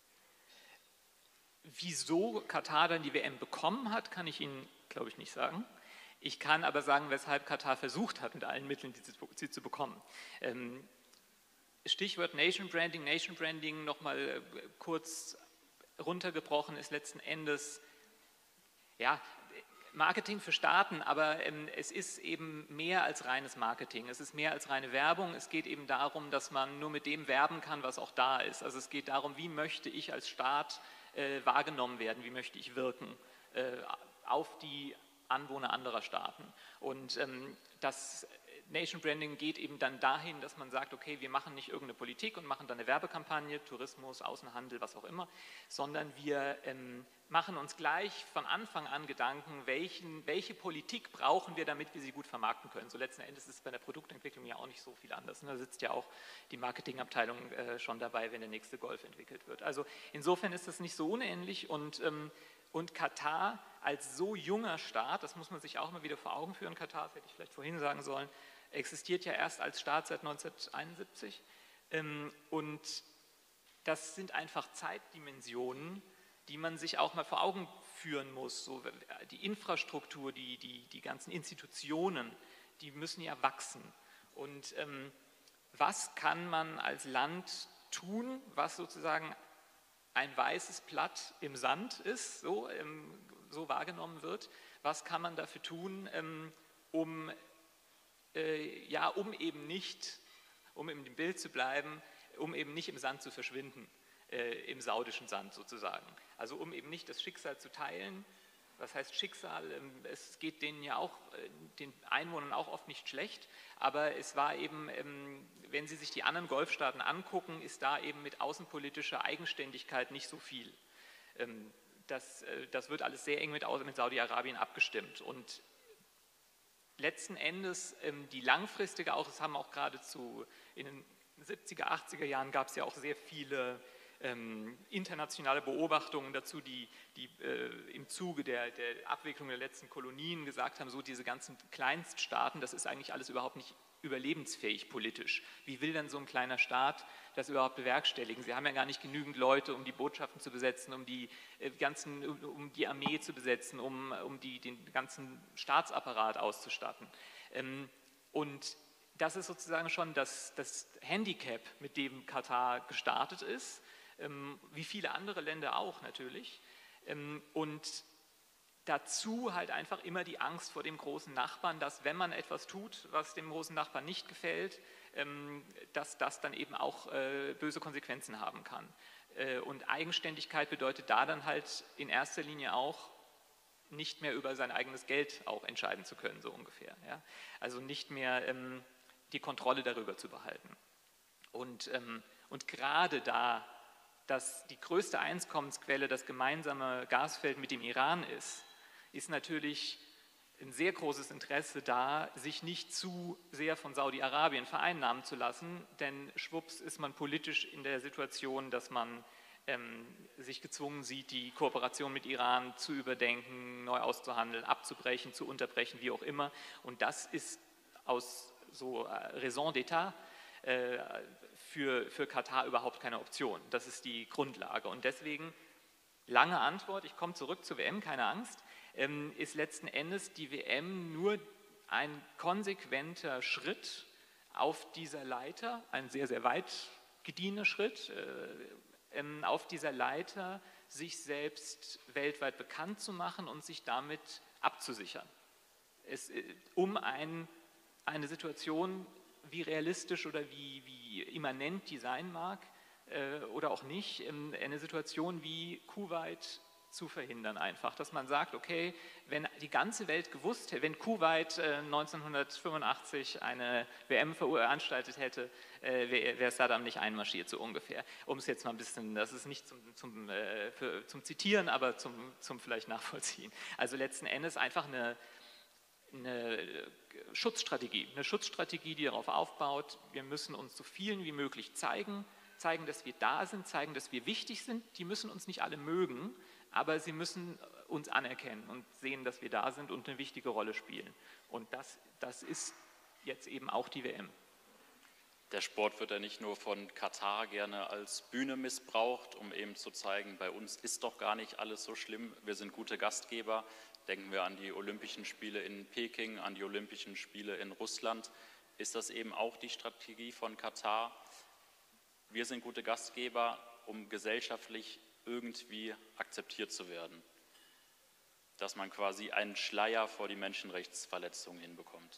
C: Wieso Katar dann die W M bekommen hat, kann ich Ihnen, glaube ich, nicht sagen. Ich kann aber sagen, weshalb Katar versucht hat, mit allen Mitteln sie zu bekommen. Stichwort Nation Branding. Nation Branding, nochmal kurz runtergebrochen, ist letzten Endes ja, Marketing für Staaten, aber ähm, es ist eben mehr als reines Marketing. Es ist mehr als reine Werbung. Es geht eben darum, dass man nur mit dem werben kann, was auch da ist. Also es geht darum, wie möchte ich als Staat äh, wahrgenommen werden, wie möchte ich wirken äh, auf die Anwohner anderer Staaten. Und ähm, das Nation Branding geht eben dann dahin, dass man sagt, okay, wir machen nicht irgendeine Politik und machen dann eine Werbekampagne, Tourismus, Außenhandel, was auch immer, sondern wir ähm, machen uns gleich von Anfang an Gedanken, welchen, welche Politik brauchen wir, damit wir sie gut vermarkten können. So letzten Endes ist es bei der Produktentwicklung ja auch nicht so viel anders. Da sitzt ja auch die Marketingabteilung äh, schon dabei, wenn der nächste Golf entwickelt wird. Also insofern ist das nicht so unähnlich und ähm, Und Katar als so junger Staat, das muss man sich auch mal wieder vor Augen führen, Katar, das hätte ich vielleicht vorhin sagen sollen, existiert ja erst als Staat seit neunzehnhunderteinundsiebzig. Und das sind einfach Zeitdimensionen, die man sich auch mal vor Augen führen muss. So die Infrastruktur, die, die, die ganzen Institutionen, die müssen ja wachsen. Und ähm, was kann man als Land tun, was sozusagen ein weißes Blatt im Sand ist, so, ähm, so wahrgenommen wird? Was kann man dafür tun, ähm, um, äh, ja, um eben nicht, um im Bild zu bleiben, um eben nicht im Sand zu verschwinden, äh, im saudischen Sand sozusagen. Also um eben nicht das Schicksal zu teilen was heißt Schicksal, es geht denen ja auch, den Einwohnern auch oft nicht schlecht, aber es war eben, wenn Sie sich die anderen Golfstaaten angucken, ist da eben mit außenpolitischer Eigenständigkeit nicht so viel. Das, das wird alles sehr eng mit, mit Saudi-Arabien abgestimmt und letzten Endes die langfristige, auch das haben auch gerade zu, in den siebziger, achtziger Jahren gab es ja auch sehr viele Ähm, internationale Beobachtungen dazu, die, die äh, im Zuge der, der Abwicklung der letzten Kolonien gesagt haben, so diese ganzen Kleinststaaten, das ist eigentlich alles überhaupt nicht überlebensfähig politisch. Wie will denn so ein kleiner Staat das überhaupt bewerkstelligen? Sie haben ja gar nicht genügend Leute, um die Botschaften zu besetzen, um die, äh, ganzen, um die Armee zu besetzen, um, um die, den ganzen Staatsapparat auszustatten. Ähm, und das ist sozusagen schon das, das Handicap, mit dem Katar gestartet ist, wie viele andere Länder auch natürlich. Und dazu halt einfach immer die Angst vor dem großen Nachbarn, dass wenn man etwas tut, was dem großen Nachbarn nicht gefällt, dass das dann eben auch böse Konsequenzen haben kann. Und Eigenständigkeit bedeutet da dann halt in erster Linie auch, nicht mehr über sein eigenes Geld auch entscheiden zu können, so ungefähr. Ja? Also nicht mehr ähm, die Kontrolle darüber zu behalten. Und, ähm, und gerade da, dass die größte Einkommensquelle das gemeinsame Gasfeld mit dem Iran ist, ist natürlich ein sehr großes Interesse da, sich nicht zu sehr von Saudi-Arabien vereinnahmen zu lassen, denn schwupps ist man politisch in der Situation, dass man ähm, sich gezwungen sieht, die Kooperation mit Iran zu überdenken, neu auszuhandeln, abzubrechen, zu unterbrechen, wie auch immer. Und das ist aus so Raison d'État äh, für, für Katar überhaupt keine Option. Das ist die Grundlage. Und deswegen, lange Antwort, ich komme zurück zur W M, keine Angst, ähm, ist letzten Endes die W M nur ein konsequenter Schritt auf dieser Leiter, ein sehr, sehr weit gediener Schritt, äh, ähm, auf dieser Leiter, sich selbst weltweit bekannt zu machen und sich damit abzusichern. Es, äh, um ein, eine Situation, wie realistisch oder wie, wie immanent die sein mag äh, oder auch nicht, ähm, eine Situation wie Kuwait zu verhindern einfach, dass man sagt, okay, wenn die ganze Welt gewusst hätte, wenn Kuwait äh, neunzehnhundertfünfundachtzig eine W M veranstaltet hätte, äh, wäre wär Saddam nicht einmarschiert, so ungefähr. Um es jetzt mal ein bisschen, das ist nicht zum, zum, äh, für, zum Zitieren, aber zum, zum vielleicht Nachvollziehen. Also letzten Endes einfach eine eine Schutzstrategie, eine Schutzstrategie, die darauf aufbaut, wir müssen uns so vielen wie möglich zeigen, zeigen, dass wir da sind, zeigen, dass wir wichtig sind. Die müssen uns nicht alle mögen, aber sie müssen uns anerkennen und sehen, dass wir da sind und eine wichtige Rolle spielen. Und das, das ist jetzt eben auch die W M.
B: Der Sport wird ja nicht nur von Katar gerne als Bühne missbraucht, um eben zu zeigen, bei uns ist doch gar nicht alles so schlimm, wir sind gute Gastgeber. Denken wir an die Olympischen Spiele in Peking, an die Olympischen Spiele in Russland. Ist das eben auch die Strategie von Katar? Wir sind gute Gastgeber, um gesellschaftlich irgendwie akzeptiert zu werden. Dass man quasi einen Schleier vor die Menschenrechtsverletzungen hinbekommt.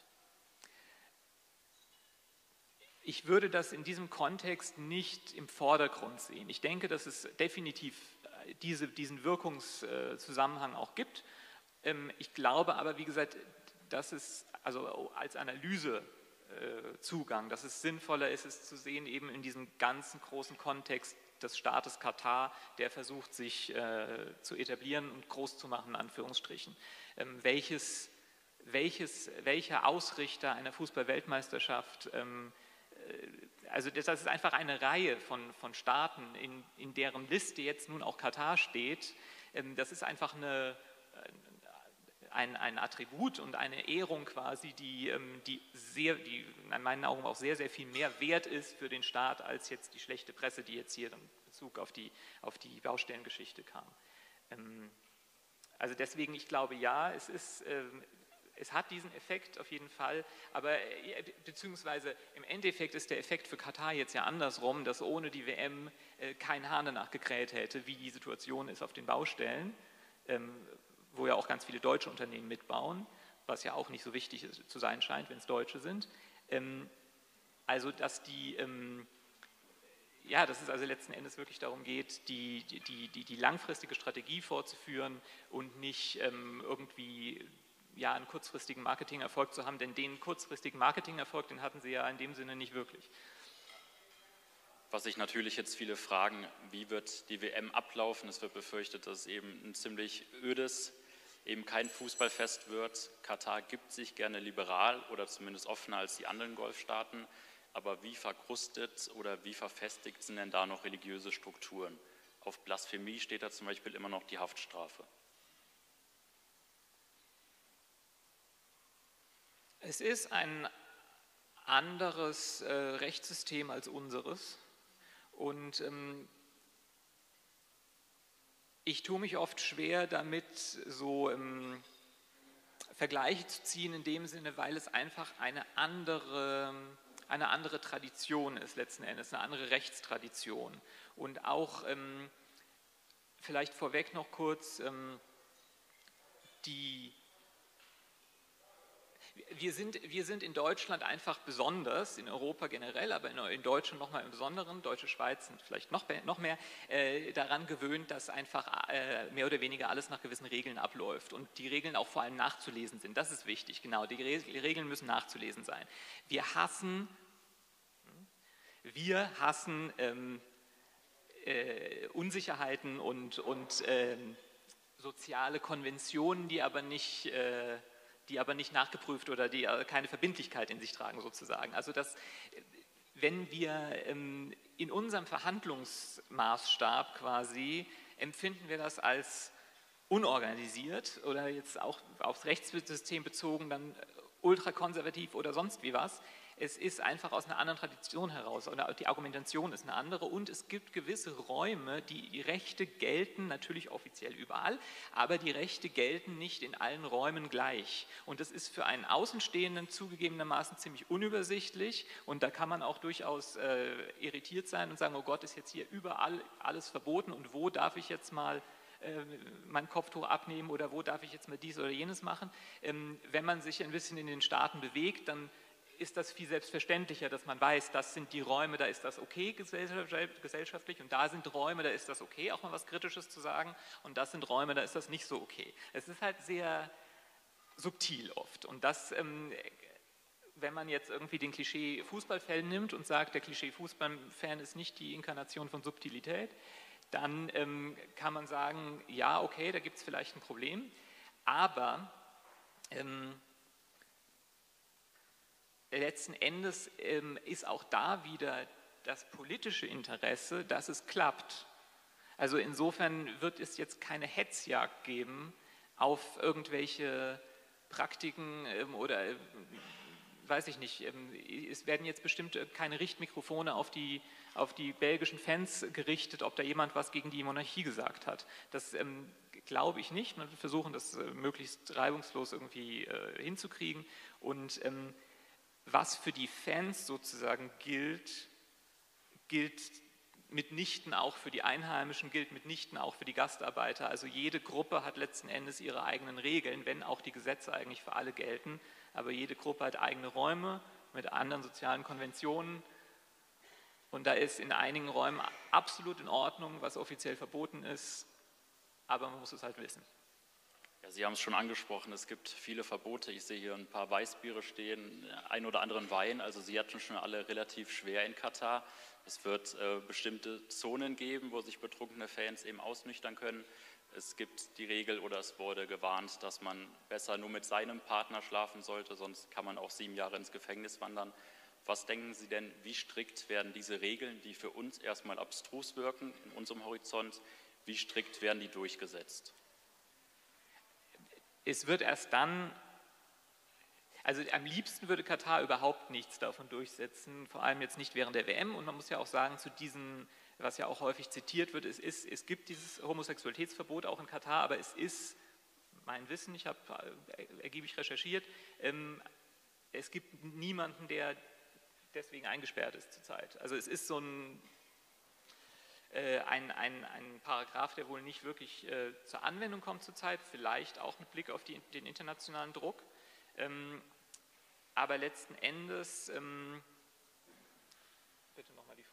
C: Ich würde das in diesem Kontext nicht im Vordergrund sehen. Ich denke, dass es definitiv diese, diesen Wirkungszusammenhang auch gibt. Ich glaube aber, wie gesagt, dass es also als Analysezugang, dass es sinnvoller ist, es zu sehen, eben in diesem ganzen großen Kontext des Staates Katar, der versucht, sich äh, zu etablieren und groß zu machen, in Anführungsstrichen. Ähm, welches, welches, welcher Ausrichter einer Fußball-Weltmeisterschaft, ähm, äh, also das ist einfach eine Reihe von, von Staaten, in, in deren Liste jetzt nun auch Katar steht. Ähm, das ist einfach eine Ein, ein Attribut und eine Ehrung quasi, die, die, sehr, die in meinen Augen auch sehr, sehr viel mehr wert ist für den Staat, als jetzt die schlechte Presse, die jetzt hier in Bezug auf die, auf die Baustellengeschichte kam. Also deswegen, ich glaube, ja, es, ist, es hat diesen Effekt auf jeden Fall, aber beziehungsweise im Endeffekt ist der Effekt für Katar jetzt ja andersrum, dass ohne die W M kein Hahn danach gekräht hätte, wie die Situation ist auf den Baustellen, wo ja auch ganz viele deutsche Unternehmen mitbauen, was ja auch nicht so wichtig ist, zu sein scheint, wenn es Deutsche sind. Ähm, also, dass die, ähm, ja, dass es also letzten Endes wirklich darum geht, die, die, die, die langfristige Strategie fortzuführen und nicht ähm, irgendwie ja, einen kurzfristigen Marketingerfolg zu haben, denn den kurzfristigen Marketingerfolg, den hatten sie ja in dem Sinne nicht wirklich.
B: Was sich natürlich jetzt viele fragen, wie wird die W M ablaufen? Es wird befürchtet, dass es eben ein ziemlich ödes, eben kein Fußballfest wird. Katar gibt sich gerne liberal oder zumindest offener als die anderen Golfstaaten. Aber wie verkrustet oder wie verfestigt sind denn da noch religiöse Strukturen? Auf Blasphemie steht da zum Beispiel immer noch die Haftstrafe.
C: Es ist ein anderes äh, Rechtssystem als unseres. Und ähm, ich tue mich oft schwer damit, so ähm, Vergleiche zu ziehen in dem Sinne, weil es einfach eine andere, eine andere Tradition ist letzten Endes, eine andere Rechtstradition. Und auch ähm, vielleicht vorweg noch kurz ähm, die Wir sind, wir sind in Deutschland einfach besonders, in Europa generell, aber in, in Deutschland nochmal im Besonderen, Deutsche Schweiz sind vielleicht noch, noch mehr, äh, daran gewöhnt, dass einfach äh, mehr oder weniger alles nach gewissen Regeln abläuft und die Regeln auch vor allem nachzulesen sind. Das ist wichtig, genau, die, Re die Regeln müssen nachzulesen sein. Wir hassen, wir hassen ähm, äh, Unsicherheiten und, und ähm, soziale Konventionen, die aber nicht... Äh, die aber nicht nachgeprüft oder die keine Verbindlichkeit in sich tragen sozusagen. Also dass, wenn wir in unserem Verhandlungsmaßstab quasi, empfinden wir das als unorganisiert oder jetzt auch aufs Rechtssystem bezogen, dann ultrakonservativ oder sonst wie was. Es ist einfach aus einer anderen Tradition heraus, oder die Argumentation ist eine andere und es gibt gewisse Räume, die Rechte gelten, natürlich offiziell überall, aber die Rechte gelten nicht in allen Räumen gleich. Und das ist für einen Außenstehenden zugegebenermaßen ziemlich unübersichtlich und da kann man auch durchaus äh, irritiert sein und sagen, oh Gott, ist jetzt hier überall alles verboten und wo darf ich jetzt mal mein Kopftuch abnehmen oder wo darf ich jetzt mal dies oder jenes machen. Wenn man sich ein bisschen in den Staaten bewegt, dann ist das viel selbstverständlicher, dass man weiß, das sind die Räume, da ist das okay gesellschaftlich und da sind Räume, da ist das okay, auch mal was Kritisches zu sagen und das sind Räume, da ist das nicht so okay. Es ist halt sehr subtil oft und das, wenn man jetzt irgendwie den Klischee-Fußballfan nimmt und sagt, der Klischee-Fußballfan ist nicht die Inkarnation von Subtilität, dann ähm, kann man sagen, ja, okay, da gibt es vielleicht ein Problem, aber ähm, letzten Endes ähm, ist auch da wieder das politische Interesse, dass es klappt. Also insofern wird es jetzt keine Hetzjagd geben auf irgendwelche Praktiken ähm, oder äh, weiß ich nicht, ähm, es werden jetzt bestimmt keine Richtmikrofone auf die, auf die belgischen Fans gerichtet, ob da jemand was gegen die Monarchie gesagt hat. Das ähm, glaube ich nicht. Man wird versuchen, das äh, möglichst reibungslos irgendwie äh, hinzukriegen. Und ähm, was für die Fans sozusagen gilt, gilt mitnichten auch für die Einheimischen, gilt mitnichten auch für die Gastarbeiter. Also jede Gruppe hat letzten Endes ihre eigenen Regeln, wenn auch die Gesetze eigentlich für alle gelten. Aber jede Gruppe hat eigene Räume mit anderen sozialen Konventionen. Und da ist in einigen Räumen absolut in Ordnung, was offiziell verboten ist, aber man muss es halt wissen.
B: Ja, Sie haben es schon angesprochen, es gibt viele Verbote. Ich sehe hier ein paar Weißbiere stehen, ein oder anderen Wein. Also Sie hatten schon alle relativ schwer in Katar. Es wird äh, bestimmte Zonen geben, wo sich betrunkene Fans eben ausnüchtern können. Es gibt die Regel oder es wurde gewarnt, dass man besser nur mit seinem Partner schlafen sollte, sonst kann man auch sieben Jahre ins Gefängnis wandern. Was denken Sie denn, wie strikt werden diese Regeln, die für uns erstmal abstrus wirken in unserem Horizont, wie strikt werden die durchgesetzt?
C: Es wird erst dann, also am liebsten würde Katar überhaupt nichts davon durchsetzen, vor allem jetzt nicht während der W M. Und man muss ja auch sagen, zu diesen, was ja auch häufig zitiert wird, es, ist, es gibt dieses Homosexualitätsverbot auch in Katar, aber es ist, mein Wissen, ich habe ergiebig recherchiert, ähm, es gibt niemanden, der deswegen eingesperrt ist zurzeit. Also es ist so ein, äh, ein, ein, ein Paragraph, der wohl nicht wirklich äh, zur Anwendung kommt zurzeit, vielleicht auch mit Blick auf die, den internationalen Druck. Ähm, aber letzten Endes, ähm, bitte nochmal die Frage.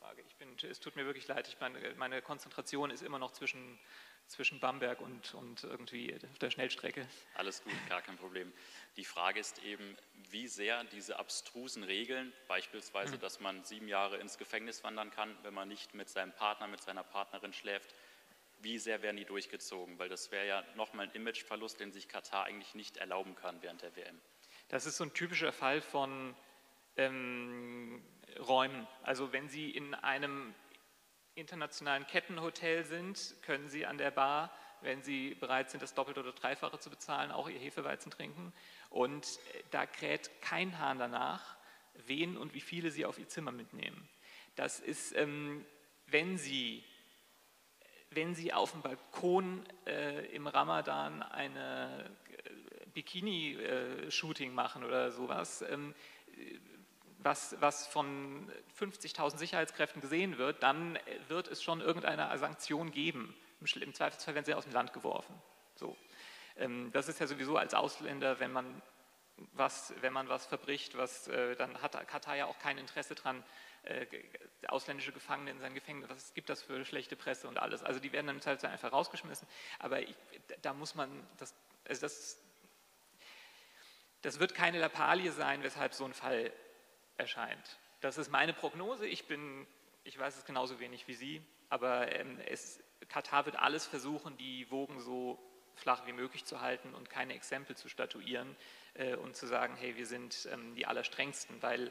C: Frage. Ich bin, es tut mir wirklich leid, ich meine, meine Konzentration ist immer noch zwischen, zwischen Bamberg und, und irgendwie auf der Schnellstrecke.
B: Alles gut, gar kein Problem. Die Frage ist eben, wie sehr diese abstrusen Regeln, beispielsweise, mhm. dass man sieben Jahre ins Gefängnis wandern kann, wenn man nicht mit seinem Partner, mit seiner Partnerin schläft, wie sehr werden die durchgezogen? Weil das wäre ja nochmal ein Imageverlust, den sich Katar eigentlich nicht erlauben kann während der W M.
C: Das ist so ein typischer Fall von ähm, Räumen. Also wenn Sie in einem internationalen Kettenhotel sind, können Sie an der Bar, wenn Sie bereit sind, das Doppelte oder Dreifache zu bezahlen, auch Ihr Hefeweizen trinken. Und da kräht kein Hahn danach, wen und wie viele Sie auf Ihr Zimmer mitnehmen. Das ist, ähm, wenn Sie Wenn Sie auf dem Balkon äh, im Ramadan eine äh, Bikini-Shooting äh, machen oder sowas, ähm, was, was von fünfzigtausend Sicherheitskräften gesehen wird, dann wird es schon irgendeine Sanktion geben. Im, im Zweifelsfall werden Sie aus dem Land geworfen. So. Ähm, das ist ja sowieso als Ausländer, wenn man was, wenn man was verbricht, was, äh, dann hat Katar ja auch kein Interesse dran, äh, ausländische Gefangene in sein Gefängnis, was gibt das für schlechte Presse und alles. Also die werden dann im Zweifelsfall einfach rausgeschmissen. Aber ich, da muss man, das, also das, das wird keine Lappalie sein, weshalb so ein Fall erscheint. Das ist meine Prognose. Ich bin, ich weiß es genauso wenig wie Sie, aber ähm, es, Katar wird alles versuchen, die Wogen so flach wie möglich zu halten und keine Exempel zu statuieren äh, und zu sagen, hey, wir sind ähm, die Allerstrengsten, weil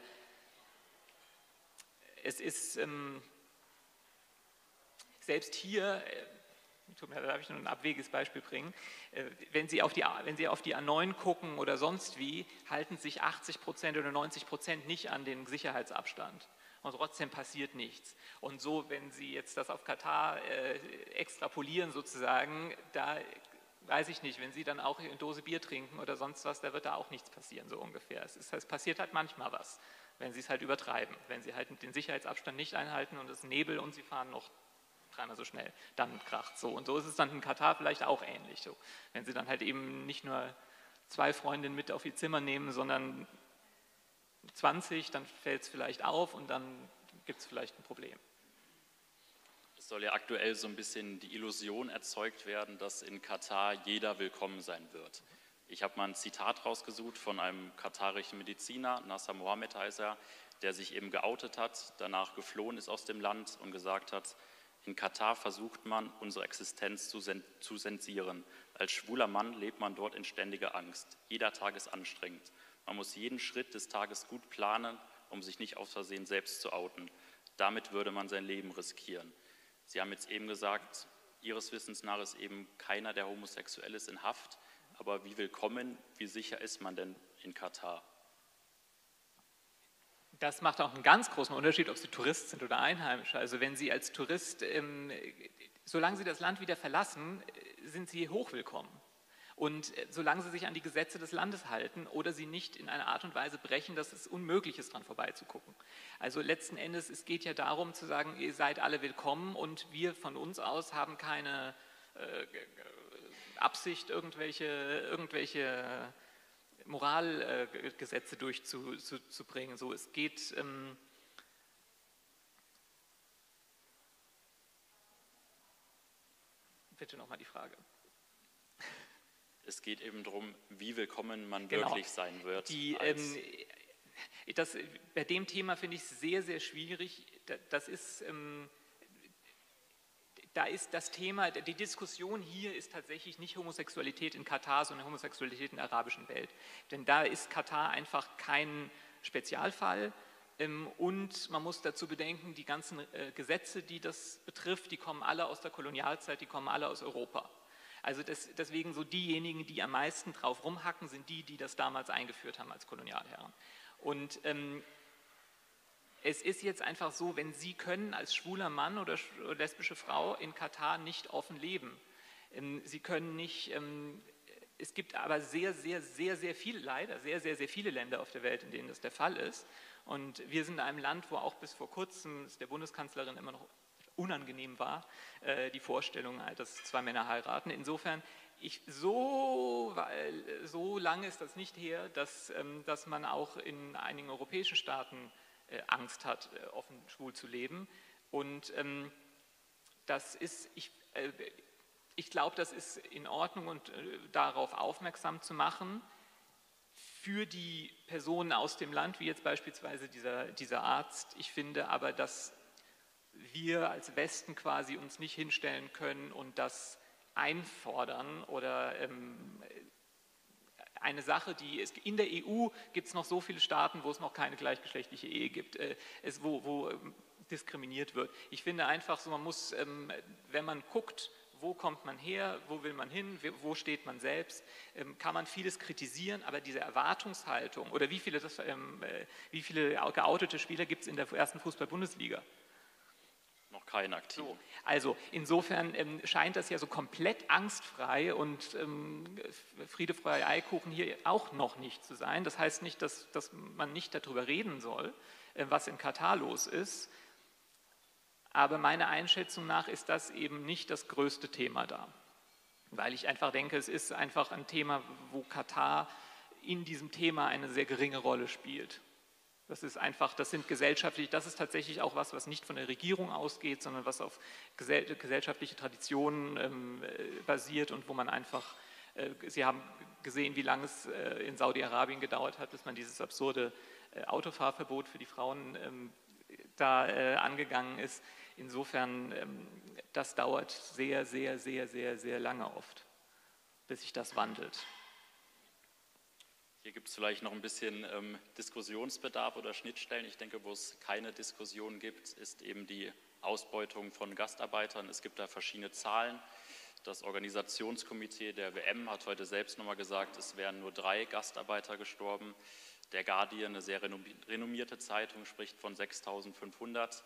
C: es ist ähm, selbst hier, äh, tut mir, da darf ich nur ein abwegiges Beispiel bringen, äh, wenn, Sie auf die, wenn Sie auf die A neun gucken oder sonst wie, halten sich achtzig Prozent oder neunzig Prozent nicht an den Sicherheitsabstand. Und trotzdem passiert nichts. Und so, wenn Sie jetzt das auf Katar äh, extrapolieren sozusagen, da weiß ich nicht, wenn Sie dann auch eine Dose Bier trinken oder sonst was, da wird da auch nichts passieren, so ungefähr. Es, ist, es passiert halt manchmal was, wenn Sie es halt übertreiben. Wenn Sie halt den Sicherheitsabstand nicht einhalten und es ist Nebel und Sie fahren noch dreimal so schnell, dann kracht so. Und so ist es dann in Katar vielleicht auch ähnlich. So. Wenn Sie dann halt eben nicht nur zwei Freundinnen mit auf Ihr Zimmer nehmen, sondern zwanzig, dann fällt es vielleicht auf und dann gibt es vielleicht ein Problem.
B: Es soll ja aktuell so ein bisschen die Illusion erzeugt werden, dass in Katar jeder willkommen sein wird. Ich habe mal ein Zitat rausgesucht von einem katarischen Mediziner, Nasser Mohammed heißt er, der sich eben geoutet hat, danach geflohen ist aus dem Land und gesagt hat, in Katar versucht man, unsere Existenz zu, sen- zu zensieren. Als schwuler Mann lebt man dort in ständiger Angst. Jeder Tag ist anstrengend. Man muss jeden Schritt des Tages gut planen, um sich nicht aus Versehen selbst zu outen. Damit würde man sein Leben riskieren. Sie haben jetzt eben gesagt, Ihres Wissens nach ist eben keiner, der homosexuell ist, in Haft. Aber wie willkommen, wie sicher ist man denn in Katar?
C: Das macht auch einen ganz großen Unterschied, ob Sie Tourist sind oder Einheimischer. Also wenn Sie als Tourist, ähm, solange Sie das Land wieder verlassen, sind Sie hochwillkommen. Und solange Sie sich an die Gesetze des Landes halten oder sie nicht in einer Art und Weise brechen, dass es unmöglich ist, dran vorbeizugucken. Also letzten Endes, es geht ja darum zu sagen, ihr seid alle willkommen und wir von uns aus haben keine äh, Absicht, irgendwelche, irgendwelche Moralgesetze äh, durchzubringen. So, es geht... Ähm, bitte nochmal die Frage.
B: Es geht eben darum, wie willkommen man
C: genau.
B: wirklich sein wird.
C: Die, ähm, das, bei dem Thema finde ich es sehr, sehr schwierig. Das ist, ähm, da ist das Thema, die Diskussion hier ist tatsächlich nicht Homosexualität in Katar, sondern Homosexualität in der arabischen Welt. Denn da ist Katar einfach kein Spezialfall. Ähm, und man muss dazu bedenken, die ganzen äh, Gesetze, die das betrifft, die kommen alle aus der Kolonialzeit, die kommen alle aus Europa. Also das, deswegen so diejenigen, die am meisten drauf rumhacken, sind die, die das damals eingeführt haben als Kolonialherren. Und ähm, es ist jetzt einfach so, wenn Sie können als schwuler Mann oder lesbische Frau in Katar nicht offen leben. Ähm, Sie können nicht, ähm, es gibt aber sehr, sehr, sehr, sehr viele, leider sehr, sehr, sehr viele Länder auf der Welt, in denen das der Fall ist. Und wir sind in einem Land, wo auch bis vor kurzem es der Bundeskanzlerin immer noch unangenehm war, äh, die Vorstellung, dass zwei Männer heiraten. Insofern, ich, so, weil, so lange ist das nicht her, dass, ähm, dass man auch in einigen europäischen Staaten äh, Angst hat, äh, offen schwul zu leben. Und ähm, das ist, ich, äh, ich glaube, das ist in Ordnung und äh, darauf aufmerksam zu machen für die Personen aus dem Land, wie jetzt beispielsweise dieser, dieser Arzt. Ich finde aber, dass wir als Westen quasi uns nicht hinstellen können und das einfordern oder ähm, eine Sache, die es, in der E U gibt es noch so viele Staaten, wo es noch keine gleichgeschlechtliche Ehe gibt, äh, es, wo, wo ähm, diskriminiert wird. Ich finde einfach so, man muss, ähm, wenn man guckt, wo kommt man her, wo will man hin, wo steht man selbst, ähm, kann man vieles kritisieren, aber diese Erwartungshaltung oder wie viele, das, ähm, äh, wie viele geoutete Spieler gibt es in der ersten Fußball-Bundesliga?
B: Noch kein aktiv.
C: So, also insofern ähm, scheint das ja so komplett angstfrei und ähm, Friede, Freude, Eierkuchen hier auch noch nicht zu sein. Das heißt nicht, dass, dass man nicht darüber reden soll, äh, was in Katar los ist. Aber meiner Einschätzung nach ist das eben nicht das größte Thema da. Weil ich einfach denke, es ist einfach ein Thema, wo Katar in diesem Thema eine sehr geringe Rolle spielt. Das ist einfach, das sind gesellschaftlich, das ist tatsächlich auch was, was nicht von der Regierung ausgeht, sondern was auf gesell, gesellschaftliche Traditionen ähm, basiert und wo man einfach, äh, Sie haben gesehen, wie lange es äh, in Saudi-Arabien gedauert hat, bis man dieses absurde äh, Autofahrverbot für die Frauen ähm, da äh, angegangen ist. Insofern, ähm, das dauert sehr, sehr, sehr, sehr, sehr lange oft, bis sich das wandelt.
B: Hier gibt es vielleicht noch ein bisschen ähm, Diskussionsbedarf oder Schnittstellen. Ich denke, wo es keine Diskussion gibt, ist eben die Ausbeutung von Gastarbeitern. Es gibt da verschiedene Zahlen. Das Organisationskomitee der W M hat heute selbst nochmal gesagt, es wären nur drei Gastarbeiter gestorben. Der Guardian, eine sehr renommierte Zeitung, spricht von sechstausendfünfhundert.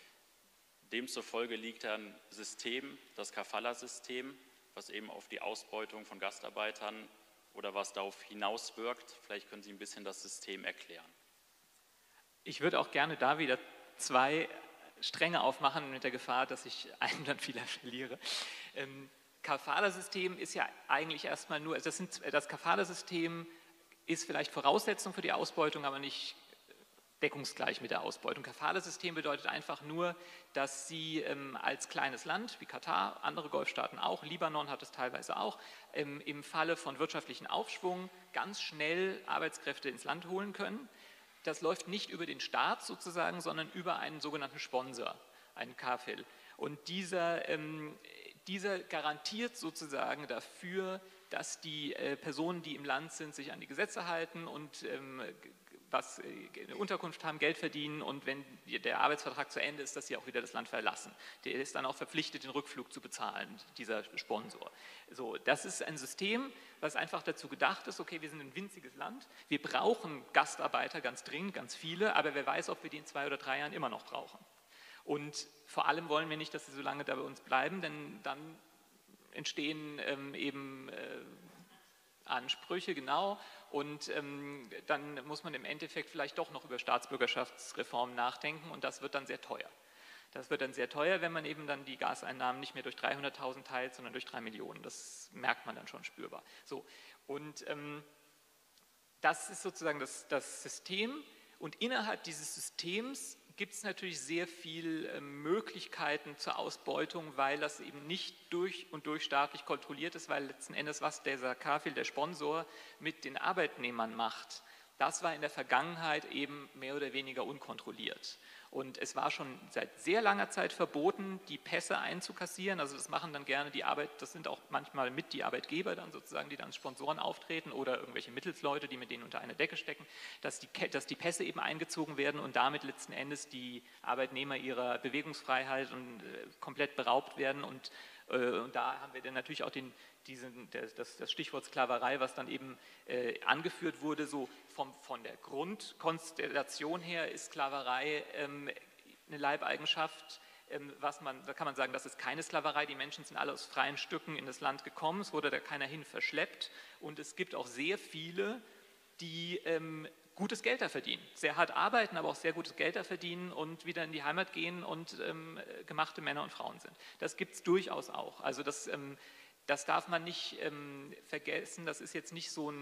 B: Demzufolge liegt da ein System, das Kafala-System, was eben auf die Ausbeutung von Gastarbeitern oder was darauf hinauswirkt. Vielleicht können Sie ein bisschen das System erklären.
C: Ich würde auch gerne da wieder zwei Stränge aufmachen mit der Gefahr, dass ich einen dann vielleicht verliere. Ähm, Kafala-System ist ja eigentlich erstmal nur, das, sind, das Kafala-System ist vielleicht Voraussetzung für die Ausbeutung, aber nicht deckungsgleich mit der Ausbeutung. Kafala-System bedeutet einfach nur, dass sie ähm, als kleines Land wie Katar, andere Golfstaaten auch, Libanon hat es teilweise auch, ähm, im Falle von wirtschaftlichen Aufschwung ganz schnell Arbeitskräfte ins Land holen können. Das läuft nicht über den Staat sozusagen, sondern über einen sogenannten Sponsor, einen Kafil. Und dieser, ähm, dieser garantiert sozusagen dafür, dass die äh, Personen, die im Land sind, sich an die Gesetze halten und ähm, was eine Unterkunft haben, Geld verdienen und wenn der Arbeitsvertrag zu Ende ist, dass sie auch wieder das Land verlassen. Der ist dann auch verpflichtet, den Rückflug zu bezahlen, dieser Sponsor. So, das ist ein System, was einfach dazu gedacht ist, okay, wir sind ein winziges Land, wir brauchen Gastarbeiter ganz dringend, ganz viele, aber wer weiß, ob wir die in zwei oder drei Jahren immer noch brauchen. Und vor allem wollen wir nicht, dass sie so lange da bei uns bleiben, denn dann entstehen ähm, eben äh, Ansprüche, genau, und ähm, dann muss man im Endeffekt vielleicht doch noch über Staatsbürgerschaftsreformen nachdenken und das wird dann sehr teuer. Das wird dann sehr teuer, wenn man eben dann die Gaseinnahmen nicht mehr durch dreihunderttausend teilt, sondern durch drei Millionen. Das merkt man dann schon spürbar. So, und ähm, das ist sozusagen das, das System und innerhalb dieses Systems gibt es natürlich sehr viele äh, Möglichkeiten zur Ausbeutung, weil das eben nicht durch und durch staatlich kontrolliert ist, weil letzten Endes, was dieser Kafil, der Sponsor, mit den Arbeitnehmern macht, das war in der Vergangenheit eben mehr oder weniger unkontrolliert. Und es war schon seit sehr langer Zeit verboten, die Pässe einzukassieren. Also das machen dann gerne die Arbeit, das sind auch manchmal mit die Arbeitgeber dann sozusagen, die dann als Sponsoren auftreten oder irgendwelche Mittelsleute, die mit denen unter eine Decke stecken, dass die, dass die Pässe eben eingezogen werden und damit letzten Endes die Arbeitnehmer ihrer Bewegungsfreiheit und, äh, komplett beraubt werden. Und, äh, und da haben wir dann natürlich auch den, diesen, das, das Stichwort Sklaverei, was dann eben äh, angeführt wurde, so vom, von der Grundkonstellation her ist Sklaverei ähm, eine Leibeigenschaft, ähm, was man, da kann man sagen, das ist keine Sklaverei, die Menschen sind alle aus freien Stücken in das Land gekommen, es wurde da keiner hin verschleppt und es gibt auch sehr viele, die ähm, gutes Geld da verdienen, sehr hart arbeiten, aber auch sehr gutes Geld da verdienen und wieder in die Heimat gehen und ähm, gemachte Männer und Frauen sind. Das gibt es durchaus auch, also das ähm, Das darf man nicht ähm, vergessen, das ist jetzt nicht so ein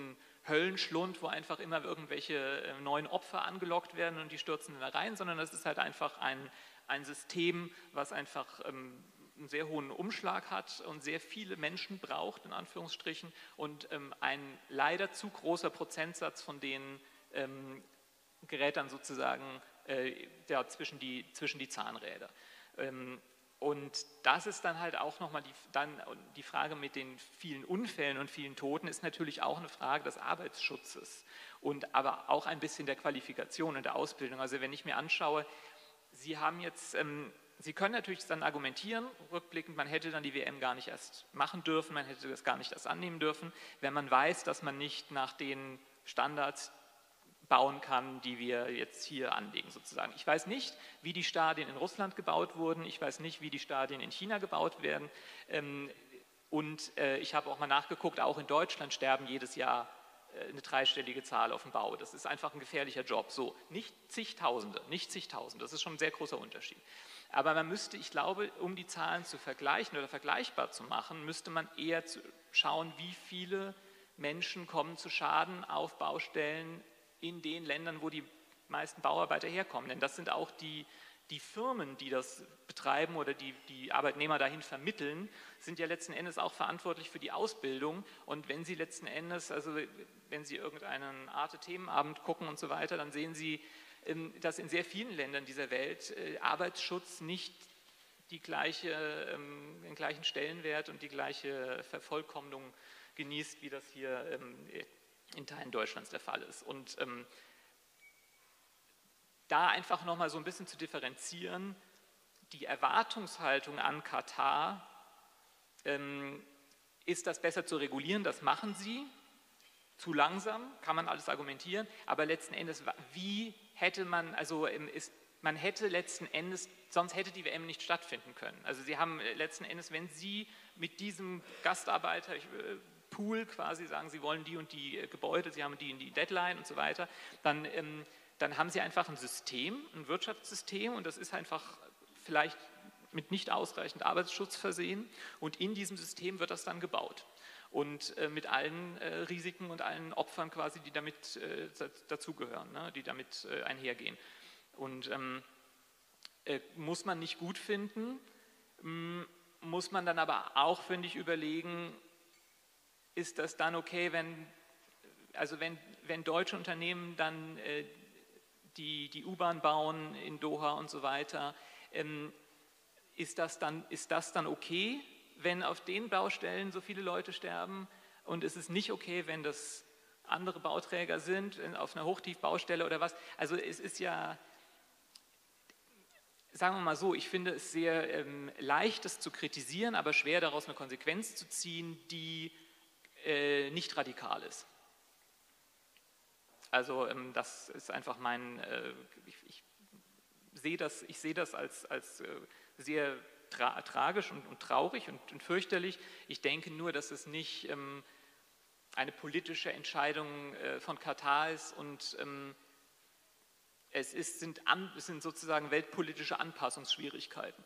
C: Höllenschlund, wo einfach immer irgendwelche äh, neuen Opfer angelockt werden und die stürzen da rein, sondern das ist halt einfach ein, ein System, was einfach ähm, einen sehr hohen Umschlag hat und sehr viele Menschen braucht, in Anführungsstrichen, und ähm, ein leider zu großer Prozentsatz von den ähm, gerät dann sozusagen äh, ja, zwischen, die, zwischen die Zahnräder. Ähm, und das ist dann halt auch nochmal die, dann die Frage mit den vielen Unfällen und vielen Toten, ist natürlich auch eine Frage des Arbeitsschutzes und aber auch ein bisschen der Qualifikation und der Ausbildung. Also wenn ich mir anschaue, Sie haben jetzt, ähm, Sie können natürlich dann argumentieren, rückblickend, man hätte dann die W M gar nicht erst machen dürfen, man hätte das gar nicht erst annehmen dürfen, wenn man weiß, dass man nicht nach den Standards bauen kann, die wir jetzt hier anlegen sozusagen. Ich weiß nicht, wie die Stadien in Russland gebaut wurden, ich weiß nicht, wie die Stadien in China gebaut werden ähm, und äh, ich habe auch mal nachgeguckt, auch in Deutschland sterben jedes Jahr äh, eine dreistellige Zahl auf dem Bau. Das ist einfach ein gefährlicher Job. So, nicht zigtausende, nicht zigtausende, das ist schon ein sehr großer Unterschied. Aber man müsste, ich glaube, um die Zahlen zu vergleichen oder vergleichbar zu machen, müsste man eher zu schauen, wie viele Menschen kommen zu Schaden auf Baustellen in den Ländern, wo die meisten Bauarbeiter herkommen. Denn das sind auch die, die Firmen, die das betreiben oder die, die Arbeitnehmer dahin vermitteln, sind ja letzten Endes auch verantwortlich für die Ausbildung. Und wenn Sie letzten Endes, also wenn Sie irgendeinen Arte-Themenabend gucken und so weiter, dann sehen Sie, dass in sehr vielen Ländern dieser Welt Arbeitsschutz nicht die gleiche, den gleichen Stellenwert und die gleiche Vervollkommnung genießt, wie das hier in Teilen Deutschlands der Fall ist. Und ähm, da einfach nochmal so ein bisschen zu differenzieren, die Erwartungshaltung an Katar, ähm, ist das besser zu regulieren, das machen sie, zu langsam, kann man alles argumentieren, aber letzten Endes, wie hätte man, also ähm, ist, man hätte letzten Endes, sonst hätte die W M nicht stattfinden können. Also sie haben letzten Endes, wenn sie mit diesem Gastarbeiter, ich, äh, Pool quasi sagen, sie wollen die und die Gebäude, sie haben die und die Deadline und so weiter, dann, ähm, dann haben sie einfach ein System, ein Wirtschaftssystem und das ist einfach vielleicht mit nicht ausreichend Arbeitsschutz versehen und in diesem System wird das dann gebaut und äh, mit allen äh, Risiken und allen Opfern quasi, die damit äh, dazugehören, ne, die damit äh, einhergehen. Und ähm, äh, muss man nicht gut finden, ähm, muss man dann aber auch, finde ich, überlegen, ist das dann okay, wenn, also wenn, wenn deutsche Unternehmen dann äh, die, die U-Bahn bauen in Doha und so weiter, ähm, ist, das dann, ist das dann okay, wenn auf den Baustellen so viele Leute sterben und ist es nicht okay, wenn das andere Bauträger sind, auf einer Hochtiefbaustelle oder was? Also es ist ja, sagen wir mal so, ich finde es sehr ähm, leicht, das zu kritisieren, aber schwer daraus eine Konsequenz zu ziehen, die Äh, nicht radikal ist. Also ähm, das ist einfach mein, äh, ich, ich sehe das, ich sehe das als, als äh, sehr tra tragisch und, und traurig und, und fürchterlich. Ich denke nur, dass es nicht ähm, eine politische Entscheidung äh, von Katar ist und ähm, es, ist, sind an, es sind sozusagen weltpolitische Anpassungsschwierigkeiten.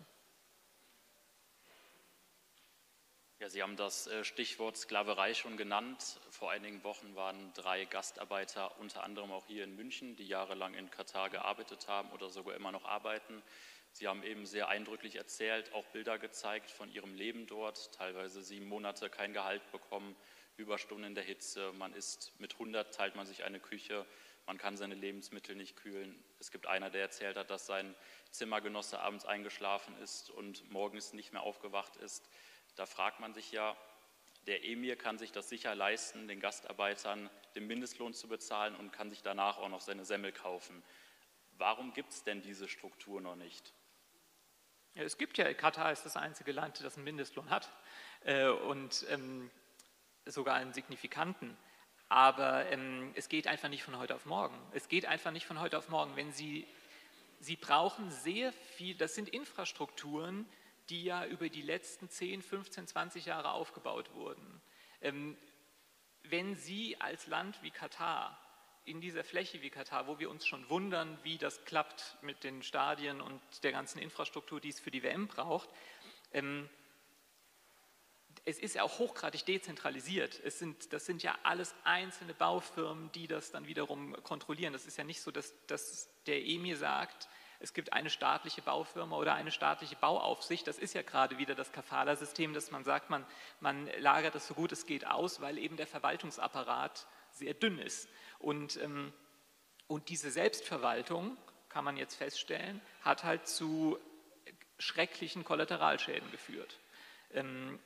B: Ja, Sie haben das Stichwort Sklaverei schon genannt. Vor einigen Wochen waren drei Gastarbeiter, unter anderem auch hier in München, die jahrelang in Katar gearbeitet haben oder sogar immer noch arbeiten. Sie haben eben sehr eindrücklich erzählt, auch Bilder gezeigt von ihrem Leben dort, teilweise sieben Monate kein Gehalt bekommen, Überstunden in der Hitze, man isst mit hundert, teilt man sich eine Küche, man kann seine Lebensmittel nicht kühlen. Es gibt einer, der erzählt hat, dass sein Zimmergenosse abends eingeschlafen ist und morgens nicht mehr aufgewacht ist. Da fragt man sich ja, der Emir kann sich das sicher leisten, den Gastarbeitern den Mindestlohn zu bezahlen und kann sich danach auch noch seine Semmel kaufen. Warum gibt es denn diese Struktur noch nicht?
C: Ja, es gibt ja, Katar ist das einzige Land, das einen Mindestlohn hat äh, und ähm, sogar einen signifikanten. Aber ähm, es geht einfach nicht von heute auf morgen. Es geht einfach nicht von heute auf morgen. Wenn Sie, Sie brauchen sehr viel, das sind Infrastrukturen, die ja über die letzten zehn, fünfzehn, zwanzig Jahre aufgebaut wurden. Ähm, wenn Sie als Land wie Katar, in dieser Fläche wie Katar, wo wir uns schon wundern, wie das klappt mit den Stadien und der ganzen Infrastruktur, die es für die W M braucht, ähm, es ist ja auch hochgradig dezentralisiert. Es sind, das sind ja alles einzelne Baufirmen, die das dann wiederum kontrollieren. Das ist ja nicht so, dass, dass der Emir sagt, es gibt eine staatliche Baufirma oder eine staatliche Bauaufsicht. Das ist ja gerade wieder das Kafala-System, dass man sagt, man, man lagert das so gut es geht aus, weil eben der Verwaltungsapparat sehr dünn ist. Und, ähm, und diese Selbstverwaltung, kann man jetzt feststellen, hat halt zu schrecklichen Kollateralschäden geführt. Ähm,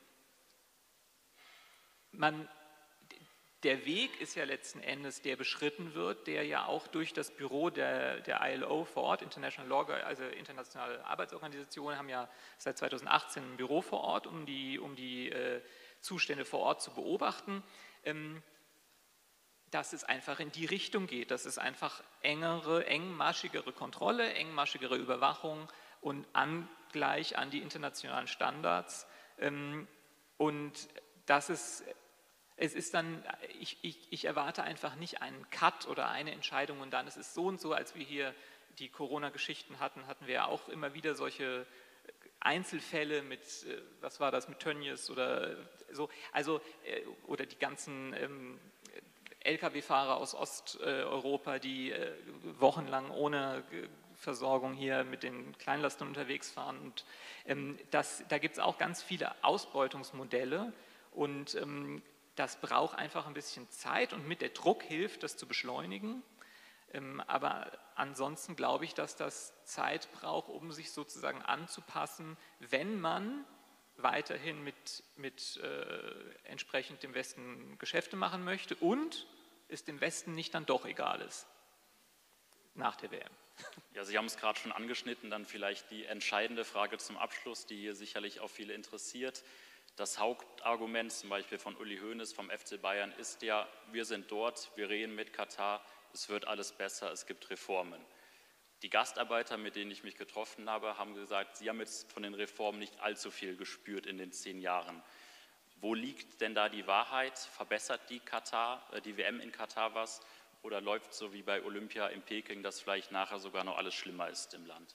C: man, der Weg ist ja letzten Endes, der beschritten wird, der ja auch durch das Büro der, der I L O vor Ort, International Law, also internationale Arbeitsorganisationen, haben ja seit zweitausendachtzehn ein Büro vor Ort, um die, um die äh, Zustände vor Ort zu beobachten. Ähm, dass es einfach in die Richtung geht, dass es einfach engere, engmaschigere Kontrolle, engmaschigere Überwachung und Angleich an die internationalen Standards. Ähm, und das ist, es ist dann, ich, ich, ich erwarte einfach nicht einen Cut oder eine Entscheidung und dann ist es so und so, als wir hier die Corona-Geschichten hatten, hatten wir ja auch immer wieder solche Einzelfälle mit, was war das, mit Tönnies oder so, also, oder die ganzen ähm, L K W-Fahrer aus Osteuropa, die äh, wochenlang ohne Versorgung hier mit den Kleinlastern unterwegs fahren. Und, ähm, das, da gibt es auch ganz viele Ausbeutungsmodelle und ähm, das braucht einfach ein bisschen Zeit und mit der Druck hilft, das zu beschleunigen. Ähm, aber ansonsten glaube ich, dass das Zeit braucht, um sich sozusagen anzupassen, wenn man weiterhin mit, mit äh, entsprechend dem Westen Geschäfte machen möchte und es dem Westen nicht dann doch egal ist, nach der W M.
B: Ja, Sie haben es gerade schon angeschnitten, dann vielleicht die entscheidende Frage zum Abschluss, die hier sicherlich auch viele interessiert. Das Hauptargument zum Beispiel von Uli Hoeneß vom F C Bayern ist ja, wir sind dort, wir reden mit Katar, es wird alles besser, es gibt Reformen. Die Gastarbeiter, mit denen ich mich getroffen habe, haben gesagt, sie haben jetzt von den Reformen nicht allzu viel gespürt in den zehn Jahren. Wo liegt denn da die Wahrheit? Verbessert die, Katar, äh, die W M in Katar was? Oder läuft so wie bei Olympia in Peking, dass vielleicht nachher sogar noch alles schlimmer ist im Land?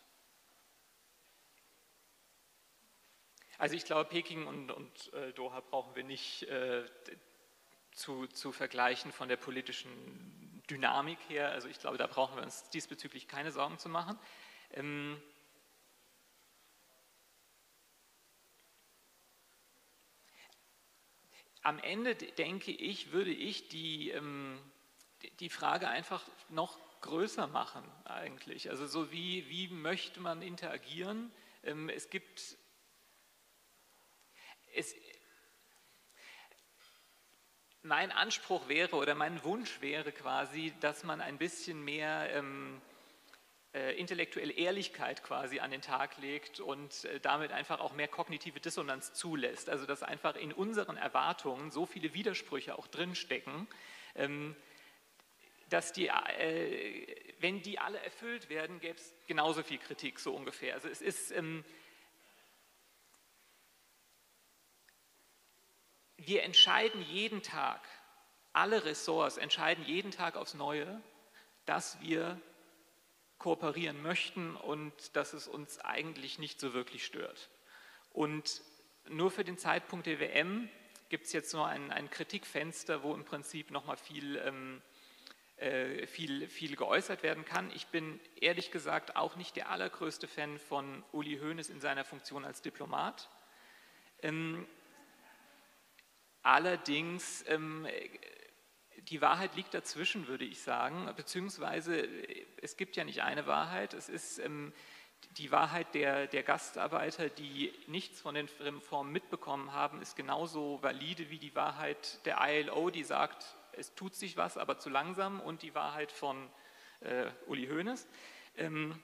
C: Also ich glaube, Peking und, und äh, Doha brauchen wir nicht äh, zu, zu vergleichen von der politischen Dynamik her. Also ich glaube, da brauchen wir uns diesbezüglich keine Sorgen zu machen. Ähm Am Ende, denke ich, würde ich die, ähm, die Frage einfach noch größer machen eigentlich. Also so wie, wie möchte man interagieren? Ähm, es gibt... Es, mein Anspruch wäre oder mein Wunsch wäre quasi, dass man ein bisschen mehr ähm, äh, intellektuelle Ehrlichkeit quasi an den Tag legt und äh, damit einfach auch mehr kognitive Dissonanz zulässt. Also dass einfach in unseren Erwartungen so viele Widersprüche auch drinstecken, ähm, dass die, äh, wenn die alle erfüllt werden, gäbe es genauso viel Kritik so ungefähr. Also es ist... Ähm, Wir entscheiden jeden Tag, alle Ressorts entscheiden jeden Tag aufs Neue, dass wir kooperieren möchten und dass es uns eigentlich nicht so wirklich stört. Und nur für den Zeitpunkt der W M gibt es jetzt nur ein, ein Kritikfenster, wo im Prinzip nochmal viel, ähm, äh, viel, viel geäußert werden kann. Ich bin ehrlich gesagt auch nicht der allergrößte Fan von Uli Hoeneß in seiner Funktion als Diplomat. Ähm, Allerdings, ähm, die Wahrheit liegt dazwischen, würde ich sagen, beziehungsweise es gibt ja nicht eine Wahrheit, es ist ähm, die Wahrheit der, der Gastarbeiter, die nichts von den Reformen mitbekommen haben, ist genauso valide wie die Wahrheit der I L O, die sagt, es tut sich was, aber zu langsam, und die Wahrheit von äh, Uli Hoeneß. Ähm,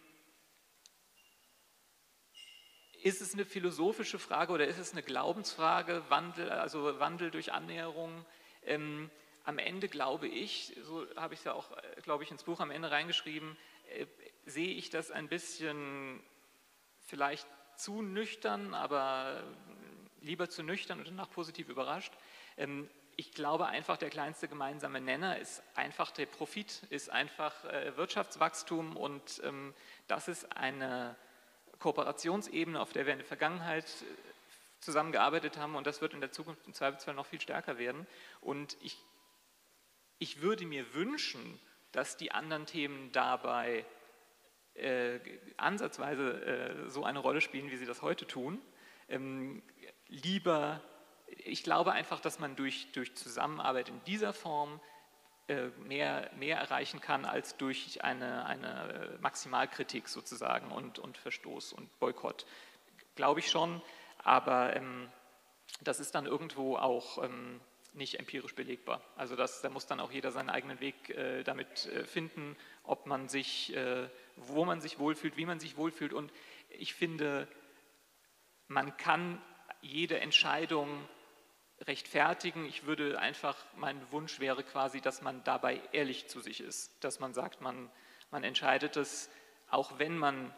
C: Ist es eine philosophische Frage oder ist es eine Glaubensfrage, Wandel, also Wandel durch Annäherung? Ähm, am Ende glaube ich, so habe ich es ja auch, glaube ich, ins Buch am Ende reingeschrieben, äh, sehe ich das ein bisschen vielleicht zu nüchtern, aber lieber zu nüchtern und danach positiv überrascht. Ähm, ich glaube einfach, der kleinste gemeinsame Nenner ist einfach der Profit, ist einfach äh, Wirtschaftswachstum, und ähm, das ist eine Kooperationsebene, auf der wir in der Vergangenheit zusammengearbeitet haben und das wird in der Zukunft im Zweifelsfall noch viel stärker werden. Und ich, ich würde mir wünschen, dass die anderen Themen dabei äh, ansatzweise äh, so eine Rolle spielen, wie sie das heute tun. Ähm, lieber, ich glaube einfach, dass man durch, durch Zusammenarbeit in dieser Form äh, mehr, mehr erreichen kann, als durch eine, eine Maximalkritik sozusagen und, und Verstoß und Boykott. Glaube ich schon. Aber ähm, das ist dann irgendwo auch ähm, nicht empirisch belegbar. Also das, da muss dann auch jeder seinen eigenen Weg äh, damit äh, finden, ob man sich, äh, wo man sich wohlfühlt, wie man sich wohlfühlt. Und ich finde, man kann jede Entscheidung rechtfertigen. Ich würde einfach, mein Wunsch wäre quasi, dass man dabei ehrlich zu sich ist. Dass man sagt, man, man entscheidet es, auch wenn man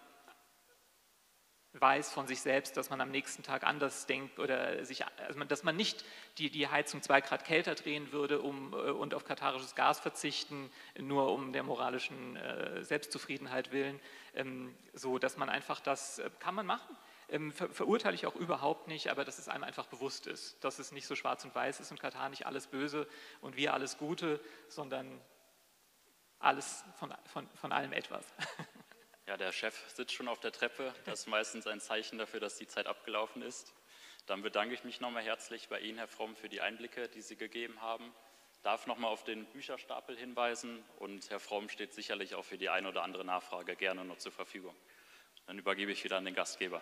C: weiß von sich selbst, dass man am nächsten Tag anders denkt oder sich, also dass man nicht die, die Heizung zwei Grad kälter drehen würde um, und auf katarisches Gas verzichten, nur um der moralischen äh, Selbstzufriedenheit willen, ähm, so dass man einfach das, äh, kann man machen, ähm, ver, verurteile ich auch überhaupt nicht, aber dass es einem einfach bewusst ist, dass es nicht so schwarz und weiß ist und Katar nicht alles Böse und wir alles Gute, sondern alles von, von, von allem etwas.
B: Ja, der Chef sitzt schon auf der Treppe. Das ist meistens ein Zeichen dafür, dass die Zeit abgelaufen ist. Dann bedanke ich mich nochmal herzlich bei Ihnen, Herr Fromm, für die Einblicke, die Sie gegeben haben. Darf nochmal auf den Bücherstapel hinweisen und Herr Fromm steht sicherlich auch für die eine oder andere Nachfrage gerne noch zur Verfügung. Dann übergebe ich wieder an den Gastgeber.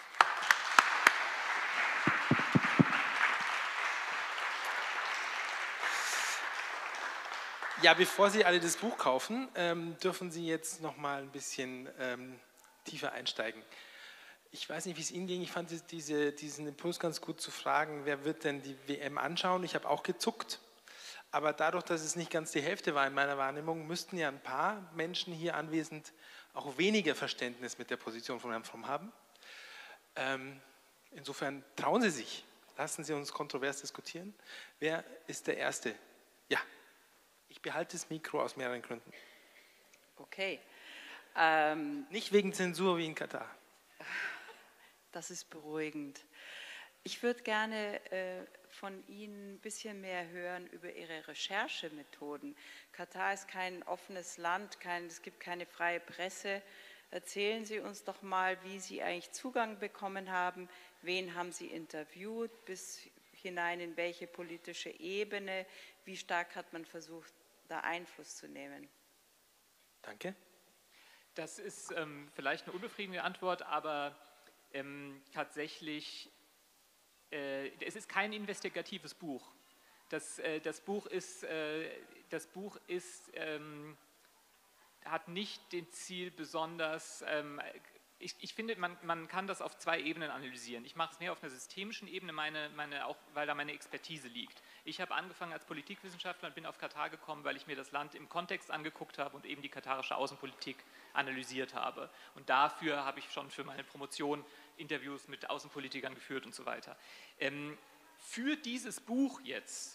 A: Ja, bevor Sie alle das Buch kaufen, ähm, dürfen Sie jetzt noch mal ein bisschen ähm, tiefer einsteigen. Ich weiß nicht, wie es Ihnen ging. Ich fand diese, diesen Impuls ganz gut zu fragen, wer wird denn die W M anschauen? Ich habe auch gezuckt. Aber dadurch, dass es nicht ganz die Hälfte war in meiner Wahrnehmung, müssten ja ein paar Menschen hier anwesend auch weniger Verständnis mit der Position von Herrn Fromm haben. Ähm, insofern trauen Sie sich. Lassen Sie uns kontrovers diskutieren. Wer ist der Erste? Ja. Ich behalte das Mikro aus mehreren Gründen.
D: Okay. Ähm,
A: Nicht wegen Zensur wie in Katar.
D: Das ist beruhigend. Ich würde gerne äh, von Ihnen ein bisschen mehr hören über Ihre Recherchemethoden. Katar ist kein offenes Land, kein, es gibt keine freie Presse. Erzählen Sie uns doch mal, wie Sie eigentlich Zugang bekommen haben. Wen haben Sie interviewt, bis hinein in welche politische Ebene? Wie stark hat man versucht, da Einfluss zu nehmen?
A: Danke.
C: Das ist ähm, vielleicht eine unbefriedigende Antwort, aber ähm, tatsächlich, äh, es ist kein investigatives Buch. Das, äh, das Buch ist, äh, das Buch ist ähm, hat nicht den Ziel besonders, ähm, ich, ich finde, man, man kann das auf zwei Ebenen analysieren. Ich mache es mehr auf einer systemischen Ebene, meine, meine, auch, weil da meine Expertise liegt. Ich habe angefangen als Politikwissenschaftler und bin auf Katar gekommen, weil ich mir das Land im Kontext angeguckt habe und eben die katarische Außenpolitik analysiert habe. Und dafür habe ich schon für meine Promotion Interviews mit Außenpolitikern geführt und so weiter. Ähm, für dieses Buch jetzt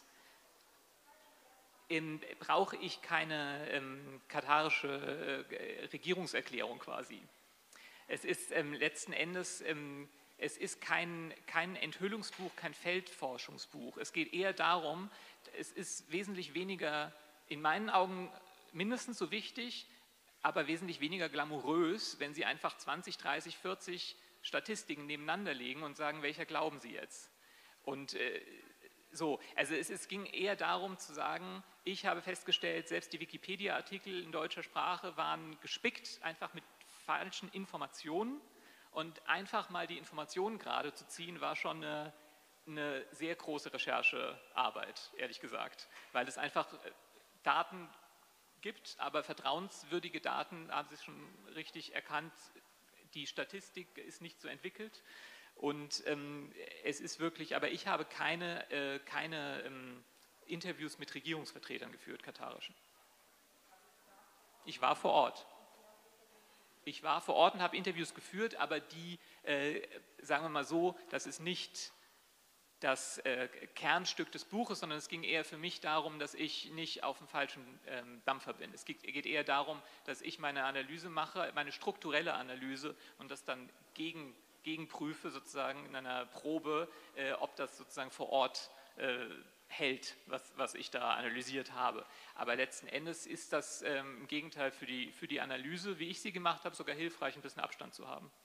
C: ähm, brauche ich keine ähm, katarische äh, Regierungserklärung quasi. Es ist ähm, letzten Endes, ähm, es ist kein, kein Enthüllungsbuch, kein Feldforschungsbuch. Es geht eher darum, es ist wesentlich weniger, in meinen Augen mindestens so wichtig, aber wesentlich weniger glamourös, wenn Sie einfach zwanzig, dreißig, vierzig Statistiken nebeneinander legen und sagen, welcher glauben Sie jetzt? Und äh, so, also es, es ging eher darum zu sagen, ich habe festgestellt, selbst die Wikipedia-Artikel in deutscher Sprache waren gespickt, einfach mit falschen Informationen, und einfach mal die Informationen gerade zu ziehen, war schon eine, eine sehr große Recherchearbeit, ehrlich gesagt, weil es einfach Daten gibt, aber vertrauenswürdige Daten, haben Sie schon richtig erkannt, die Statistik ist nicht so entwickelt und ähm, es ist wirklich, aber ich habe keine, äh, keine ähm, Interviews mit Regierungsvertretern geführt, katarischen. Ich war vor Ort. Ich war vor Ort und habe Interviews geführt, aber die, äh, sagen wir mal so, das ist nicht das äh, Kernstück des Buches, sondern es ging eher für mich darum, dass ich nicht auf dem falschen ähm, Dampfer bin. Es geht, geht eher darum, dass ich meine Analyse mache, meine strukturelle Analyse und das dann gegen gegenprüfe sozusagen in einer Probe, äh, ob das sozusagen vor Ort äh, hält, was, was ich da analysiert habe. Aber letzten Endes ist das ähm, im Gegenteil für die, für die Analyse, wie ich sie gemacht habe, sogar hilfreich, ein bisschen Abstand zu haben.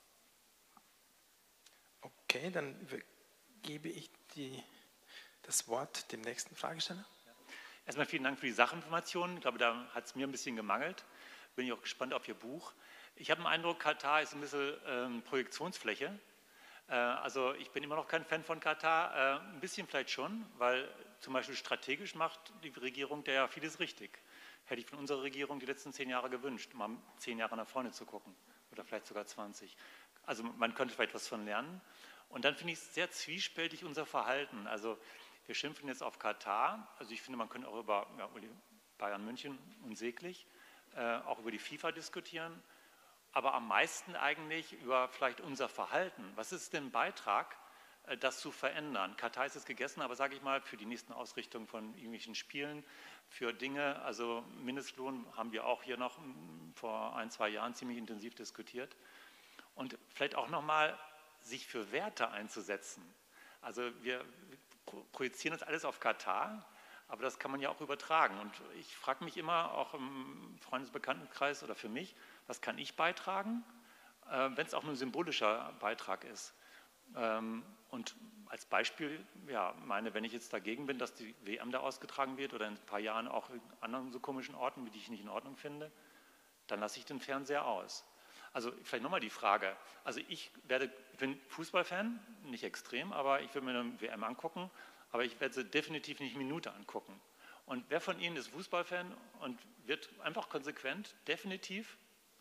A: Okay, dann gebe ich die, das Wort dem nächsten Fragesteller.
E: Erstmal vielen Dank für die Sachinformationen. Ich glaube, da hat es mir ein bisschen gemangelt. Bin ich auch gespannt auf Ihr Buch. Ich habe den Eindruck, Katar ist ein bisschen ähm, Projektionsfläche. Äh, also ich bin immer noch kein Fan von Katar. Äh, ein bisschen vielleicht schon, weil zum Beispiel strategisch macht die Regierung da ja vieles richtig. Hätte ich von unserer Regierung die letzten zehn Jahre gewünscht, mal zehn Jahre nach vorne zu gucken. Oder vielleicht sogar zwanzig. Also man könnte vielleicht was von lernen. Und dann finde ich es sehr zwiespältig, unser Verhalten. Also wir schimpfen jetzt auf Katar. Also ich finde, man könnte auch über ja, Bayern München unsäglich, äh, auch über die FIFA diskutieren. Aber am meisten eigentlich über vielleicht unser Verhalten. Was ist denn ein Beitrag, äh, das zu verändern? Katar ist es gegessen, aber sage ich mal, für die nächsten Ausrichtungen von irgendwelchen Spielen, für Dinge, also Mindestlohn haben wir auch hier noch m, vor ein, zwei Jahren ziemlich intensiv diskutiert. Und vielleicht auch nochmal sich für Werte einzusetzen. Also wir projizieren das alles auf Katar, aber das kann man ja auch übertragen. Und ich frage mich immer, auch im Freundesbekanntenkreis oder für mich, was kann ich beitragen, äh, wenn es auch nur ein symbolischer Beitrag ist. Ähm, und als Beispiel, ja, meine, wenn ich jetzt dagegen bin, dass die W M da ausgetragen wird oder in ein paar Jahren auch in anderen so komischen Orten, die ich nicht in Ordnung finde, dann lasse ich den Fernseher aus. Also vielleicht nochmal die Frage, also ich werde, ich bin Fußballfan, nicht extrem, aber ich will mir eine W M angucken, aber ich werde sie definitiv nicht eine Minute angucken. Und wer von Ihnen ist Fußballfan und wird einfach konsequent, definitiv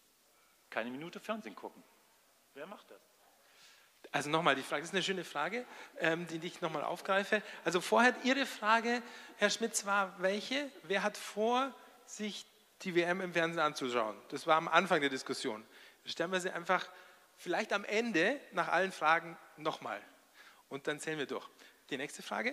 E: keine Minute Fernsehen gucken? Wer macht das?
A: Also nochmal die Frage, das ist eine schöne Frage, ähm, die ich nochmal aufgreife. Also vorher Ihre Frage, Herr Schmitz, war welche? Wer hat vor, sich die W M im Fernsehen anzuschauen? Das war am Anfang der Diskussion. Stellen wir sie einfach vielleicht am Ende nach allen Fragen nochmal und dann zählen wir durch. Die nächste Frage?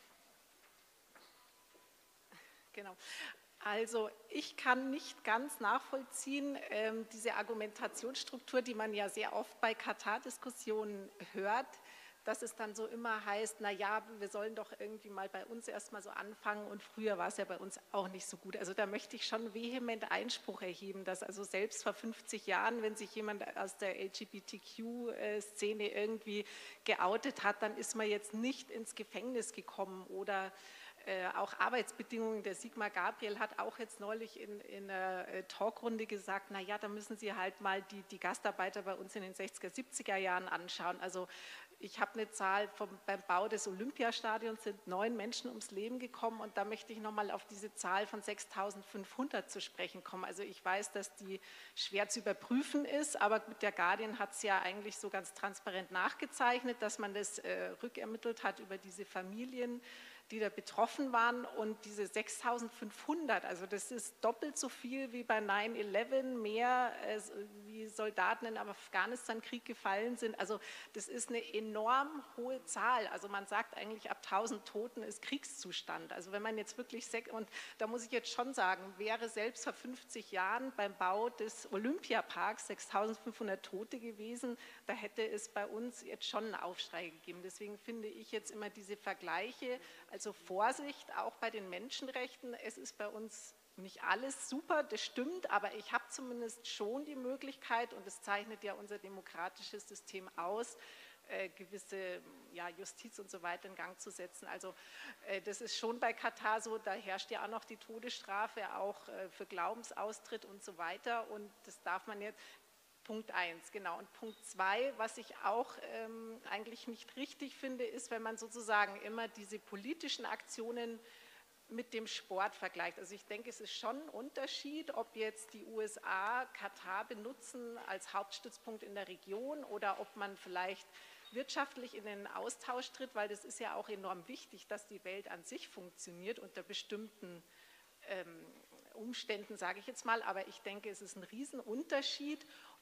F: Genau. Also ich kann nicht ganz nachvollziehen, ähm, diese Argumentationsstruktur, die man ja sehr oft bei Katar-Diskussionen hört, dass es dann so immer heißt, na ja, wir sollen doch irgendwie mal bei uns erstmal so anfangen und früher war es ja bei uns auch nicht so gut. Also da möchte ich schon vehement Einspruch erheben, dass also selbst vor fünfzig Jahren, wenn sich jemand aus der L G B T Q-Szene irgendwie geoutet hat, dann ist man jetzt nicht ins Gefängnis gekommen oder Äh, auch Arbeitsbedingungen. Der Sigmar Gabriel hat auch jetzt neulich in, in einer äh, Talkrunde gesagt, naja, da müssen Sie halt mal die, die Gastarbeiter bei uns in den sechziger, siebziger Jahren anschauen. Also ich habe eine Zahl, vom, beim Bau des Olympiastadions sind neun Menschen ums Leben gekommen und da möchte ich nochmal auf diese Zahl von sechstausendfünfhundert zu sprechen kommen. Also ich weiß, dass die schwer zu überprüfen ist, aber der Guardian hat es ja eigentlich so ganz transparent nachgezeichnet, dass man das äh, rückermittelt hat über diese Familien, die da betroffen waren und diese sechstausendfünfhundert, also das ist doppelt so viel wie bei neun elf, mehr äh, wie Soldaten im Afghanistan-Krieg gefallen sind. Also das ist eine enorm hohe Zahl. Also man sagt eigentlich, ab tausend Toten ist Kriegszustand. Also wenn man jetzt wirklich, und da muss ich jetzt schon sagen, wäre selbst vor fünfzig Jahren beim Bau des Olympiaparks sechstausendfünfhundert Tote gewesen, da hätte es bei uns jetzt schon einen Aufschrei gegeben. Deswegen finde ich jetzt immer diese Vergleiche, also Vorsicht, auch bei den Menschenrechten. Es ist bei uns nicht alles super, das stimmt, aber ich habe zumindest schon die Möglichkeit, und das zeichnet ja unser demokratisches System aus, äh, gewisse ja, Justiz und so weiter in Gang zu setzen. Also äh, das ist schon bei Katar so, da herrscht ja auch noch die Todesstrafe, auch äh, für Glaubensaustritt und so weiter. Und das darf man jetzt... Punkt eins, genau. Und Punkt zwei, was ich auch ähm, eigentlich nicht richtig finde, ist, wenn man sozusagen immer diese politischen Aktionen mit dem Sport vergleicht. Also ich denke, es ist schon ein Unterschied, ob jetzt die U S A Katar benutzen als Hauptstützpunkt in der Region oder ob man vielleicht wirtschaftlich in den Austausch tritt, weil das ist ja auch enorm wichtig, dass die Welt an sich funktioniert unter bestimmten ähm, Umständen, sage ich jetzt mal, aber ich denke, es ist ein Riesenunterschied,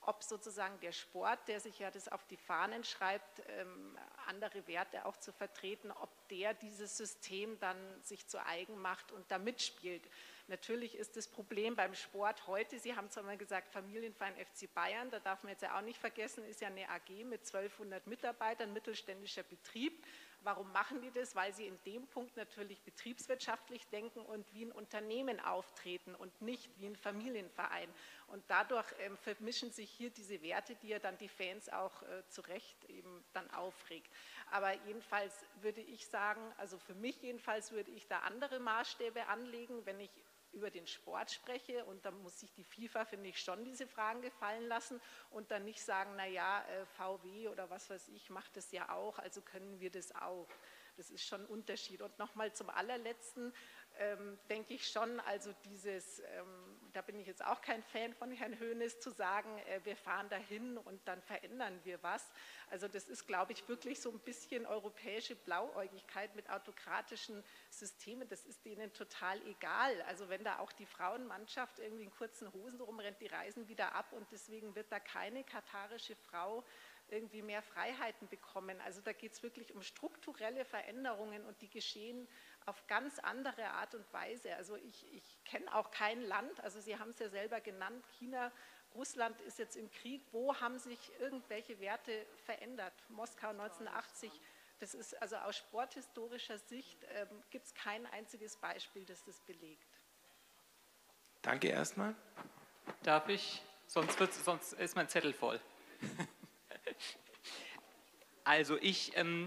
F: ob sozusagen der Sport, der sich ja das auf die Fahnen schreibt, ähm, andere Werte auch zu vertreten, ob der dieses System dann sich zu eigen macht und da mitspielt. Natürlich ist das Problem beim Sport heute, Sie haben zwar mal gesagt, Familienverein F C Bayern, da darf man jetzt ja auch nicht vergessen, ist ja eine A G mit zwölfhundert Mitarbeitern, mittelständischer Betrieb. Warum machen die das? Weil sie in dem Punkt natürlich betriebswirtschaftlich denken und wie ein Unternehmen auftreten und nicht wie ein Familienverein. Und dadurch ähm, vermischen sich hier diese Werte, die ja dann die Fans auch äh, zu Recht eben dann aufregt. Aber jedenfalls würde ich sagen, also für mich jedenfalls würde ich da andere Maßstäbe anlegen, wenn ich über den Sport spreche, und da muss sich die FIFA, finde ich, schon diese Fragen gefallen lassen und dann nicht sagen, naja, V W oder was weiß ich, macht das ja auch, also können wir das auch. Das ist schon ein Unterschied. Und nochmal zum allerletzten, ähm, denke ich schon, also dieses, ähm, da bin ich jetzt auch kein Fan von Herrn Hoeneß, zu sagen, äh, wir fahren dahin und dann verändern wir was. Also das ist, glaube ich, wirklich so ein bisschen europäische Blauäugigkeit mit autokratischen Systemen. Das ist denen total egal. Also wenn da auch die Frauenmannschaft irgendwie in kurzen Hosen rumrennt, die reisen wieder ab und deswegen wird da keine katarische Frau irgendwie mehr Freiheiten bekommen. Also da geht es wirklich um strukturelle Veränderungen und die geschehen auf ganz andere Art und Weise. Also ich, ich kenne auch kein Land, also Sie haben es ja selber genannt, China, Russland ist jetzt im Krieg. Wo haben sich irgendwelche Werte verändert? Moskau neunzehnhundertachtzig, das ist also aus sporthistorischer Sicht, ähm, gibt es kein einziges Beispiel, das das belegt.
A: Danke erstmal.
C: Darf ich? Sonst, wird's, sonst ist mein Zettel voll. Also ich ähm,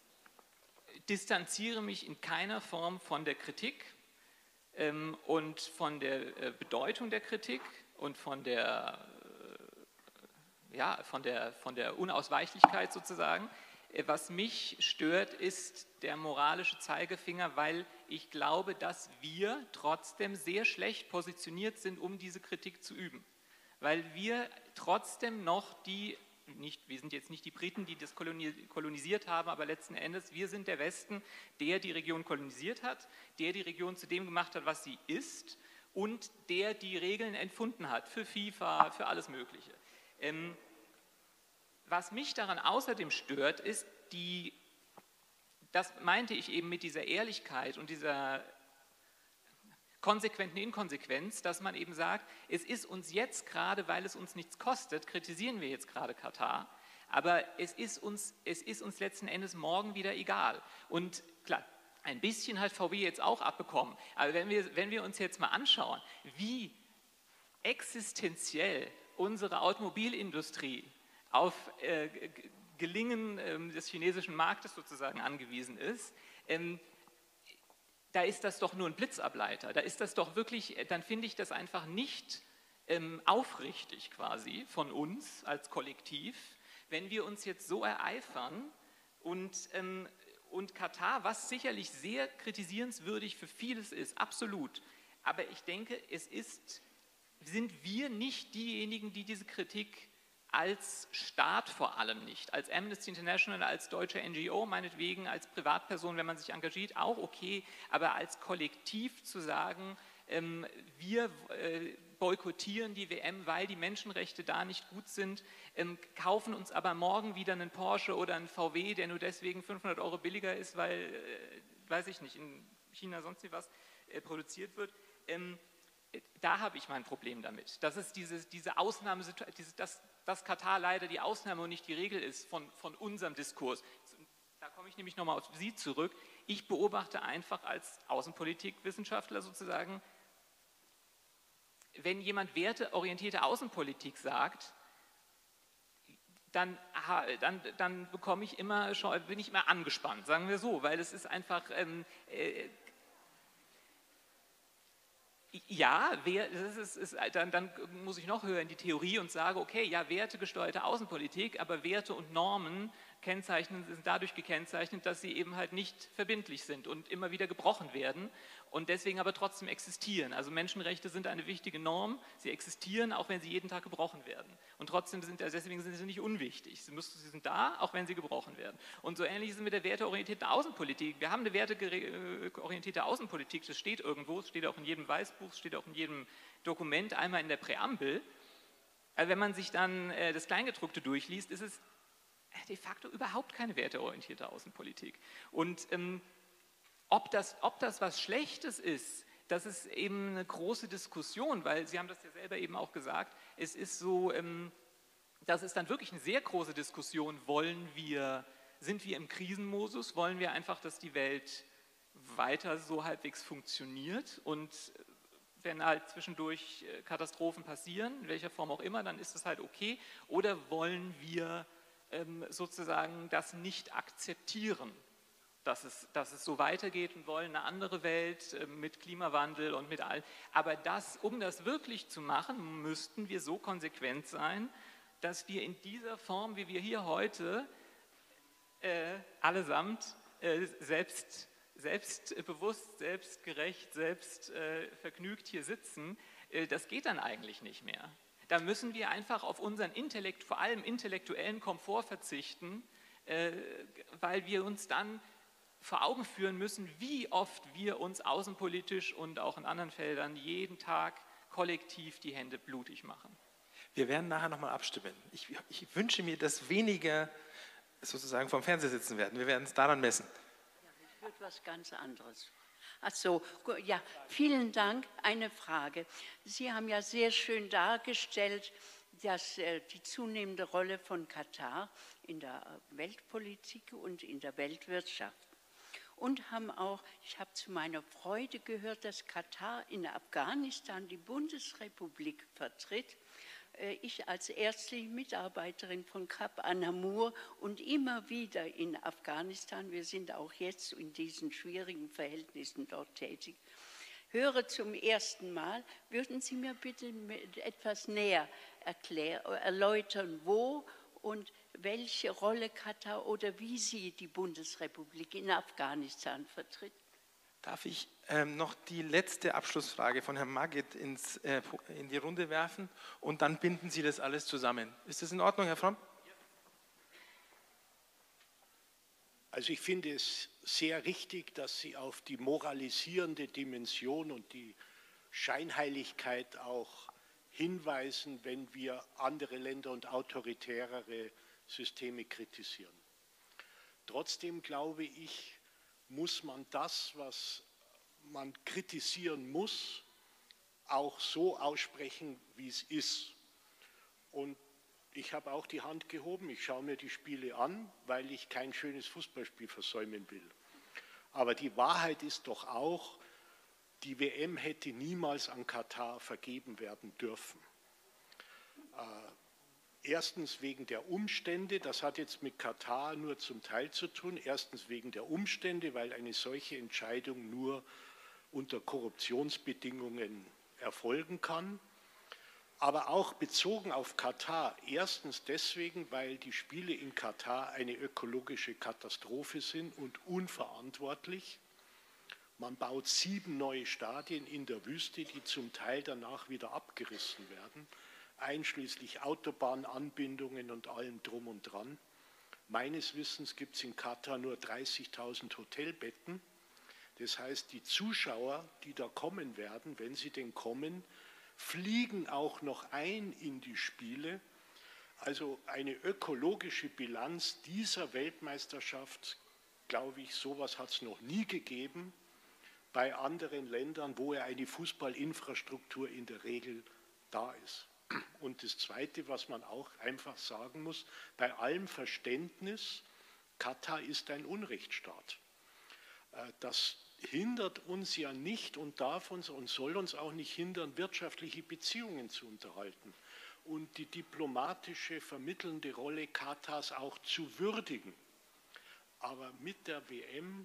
C: distanziere mich in keiner Form von der Kritik ähm, und von der äh, Bedeutung der Kritik und von der, äh, ja, von der, von der Unausweichlichkeit sozusagen. Äh, was mich stört, ist der moralische Zeigefinger, weil ich glaube, dass wir trotzdem sehr schlecht positioniert sind, um diese Kritik zu üben. Weil wir trotzdem noch die Nicht, wir sind jetzt nicht die Briten, die das kolonisiert haben, aber letzten Endes, wir sind der Westen, der die Region kolonisiert hat, der die Region zu dem gemacht hat, was sie ist und der die Regeln entfunden hat für FIFA, für alles Mögliche. Ähm, was mich daran außerdem stört, ist die, das meinte ich eben mit dieser Ehrlichkeit und dieser konsequenten Inkonsequenz, dass man eben sagt, es ist uns jetzt gerade, weil es uns nichts kostet, kritisieren wir jetzt gerade Katar, aber es ist uns, es ist uns letzten Endes morgen wieder egal. Und klar, ein bisschen hat V W jetzt auch abbekommen, aber wenn wir, wenn wir uns jetzt mal anschauen, wie existenziell unsere Automobilindustrie auf äh, Gelingen äh, des chinesischen Marktes sozusagen angewiesen ist, ähm, da ist das doch nur ein Blitzableiter. Da ist das doch wirklich, dann finde ich das einfach nicht ähm, aufrichtig quasi von uns als Kollektiv, wenn wir uns jetzt so ereifern und, ähm, und Katar, was sicherlich sehr kritisierenswürdig für vieles ist, absolut. Aber ich denke, es ist, sind wir nicht diejenigen, die diese Kritik als Staat vor allem nicht, als Amnesty International, als deutsche N G O, meinetwegen als Privatperson, wenn man sich engagiert, auch okay, aber als Kollektiv zu sagen, ähm, wir äh, boykottieren die W M, weil die Menschenrechte da nicht gut sind, ähm, kaufen uns aber morgen wieder einen Porsche oder einen V W, der nur deswegen fünfhundert Euro billiger ist, weil, äh, weiß ich nicht, in China sonst wie was äh, produziert wird. Ähm, da habe ich mein Problem damit. Das ist diese, diese Ausnahmesituation, diese, das, dass Katar leider die Ausnahme und nicht die Regel ist von, von unserem Diskurs. Da komme ich nämlich nochmal auf Sie zurück. Ich beobachte einfach als Außenpolitikwissenschaftler sozusagen, wenn jemand werteorientierte Außenpolitik sagt, dann, dann, dann bekomme ich immer, bin ich immer angespannt, sagen wir so, weil es ist einfach... Ähm, äh, Ja, wer, das ist, ist, dann, dann muss ich noch höher in die Theorie und sage, okay, ja, wertegesteuerte Außenpolitik, aber Werte und Normen kennzeichnen, sind dadurch gekennzeichnet, dass sie eben halt nicht verbindlich sind und immer wieder gebrochen werden und deswegen aber trotzdem existieren. Also Menschenrechte sind eine wichtige Norm, sie existieren, auch wenn sie jeden Tag gebrochen werden. Und trotzdem sind, also deswegen sind sie nicht unwichtig. Sie, müssen, sie sind da, auch wenn sie gebrochen werden. Und so ähnlich ist es mit der werteorientierten Außenpolitik. Wir haben eine werteorientierte Außenpolitik, das steht irgendwo, es steht auch in jedem Weißbuch, es steht auch in jedem Dokument, einmal in der Präambel. Also wenn man sich dann äh, das Kleingedruckte durchliest, ist es de facto überhaupt keine werteorientierte Außenpolitik. Und ähm, ob, das, ob das was Schlechtes ist, das ist eben eine große Diskussion, weil Sie haben das ja selber eben auch gesagt, es ist so, ähm, das ist dann wirklich eine sehr große Diskussion, wollen wir, sind wir im Krisenmodus, wollen wir einfach, dass die Welt weiter so halbwegs funktioniert und wenn halt zwischendurch Katastrophen passieren, in welcher Form auch immer, dann ist das halt okay, oder wollen wir ähm, sozusagen das nicht akzeptieren, dass es, dass es so weitergeht und wollen eine andere Welt äh, mit Klimawandel und mit all. Aber das, um das wirklich zu machen, müssten wir so konsequent sein, dass wir in dieser Form, wie wir hier heute äh, allesamt äh, selbst, selbstbewusst, selbstgerecht, selbstvergnügt äh, hier sitzen, äh, das geht dann eigentlich nicht mehr. Da müssen wir einfach auf unseren Intellekt, vor allem intellektuellen Komfort verzichten, äh, weil wir uns dann vor Augen führen müssen, wie oft wir uns außenpolitisch und auch in anderen Feldern jeden Tag kollektiv die Hände blutig machen.
A: Wir werden nachher nochmal abstimmen. Ich, ich wünsche mir, dass weniger sozusagen vom Fernseher sitzen werden. Wir werden es daran messen.
G: Ja, ich würde was ganz anderes. Ach so, ja, vielen Dank. Eine Frage. Sie haben ja sehr schön dargestellt, dass äh, die zunehmende Rolle von Katar in der Weltpolitik und in der Weltwirtschaft. Und haben auch, ich habe zu meiner Freude gehört, dass Katar in Afghanistan die Bundesrepublik vertritt. Ich als ärztliche Mitarbeiterin von Kap Anamur und immer wieder in Afghanistan, wir sind auch jetzt in diesen schwierigen Verhältnissen dort tätig, höre zum ersten Mal, würden Sie mir bitte etwas näher erklären, erläutern, wo und welche Rolle Katar oder wie sie die Bundesrepublik in Afghanistan vertritt?
A: Darf ich ähm, noch die letzte Abschlussfrage von Herrn Magid ins, äh, in die Runde werfen und dann binden Sie das alles zusammen. Ist das in Ordnung, Herr Fromm?
H: Also ich finde es sehr richtig, dass Sie auf die moralisierende Dimension und die Scheinheiligkeit auch hinweisen, wenn wir andere Länder und autoritärere Systeme kritisieren. Trotzdem glaube ich, muss man das, was man kritisieren muss, auch so aussprechen, wie es ist. Und ich habe auch die Hand gehoben, ich schaue mir die Spiele an, weil ich kein schönes Fußballspiel versäumen will. Aber die Wahrheit ist doch auch, die W M hätte niemals an Katar vergeben werden dürfen. Äh, Erstens wegen der Umstände, das hat jetzt mit Katar nur zum Teil zu tun, erstens wegen der Umstände, weil eine solche Entscheidung nur unter Korruptionsbedingungen erfolgen kann, aber auch bezogen auf Katar, erstens deswegen, weil die Spiele in Katar eine ökologische Katastrophe sind und unverantwortlich. Man baut sieben neue Stadien in der Wüste, die zum Teil danach wieder abgerissen werden, einschließlich Autobahnanbindungen und allem drum und dran. Meines Wissens gibt es in Katar nur dreißigtausend Hotelbetten. Das heißt, die Zuschauer, die da kommen werden, wenn sie denn kommen, fliegen auch noch ein in die Spiele. Also eine ökologische Bilanz dieser Weltmeisterschaft, glaube ich, sowas hat es noch nie gegeben bei anderen Ländern, wo ja eine Fußballinfrastruktur in der Regel da ist. Und das Zweite, was man auch einfach sagen muss, bei allem Verständnis, Katar ist ein Unrechtsstaat. Das hindert uns ja nicht und darf uns und soll uns auch nicht hindern, wirtschaftliche Beziehungen zu unterhalten und die diplomatische, vermittelnde Rolle Katars auch zu würdigen. Aber mit der W M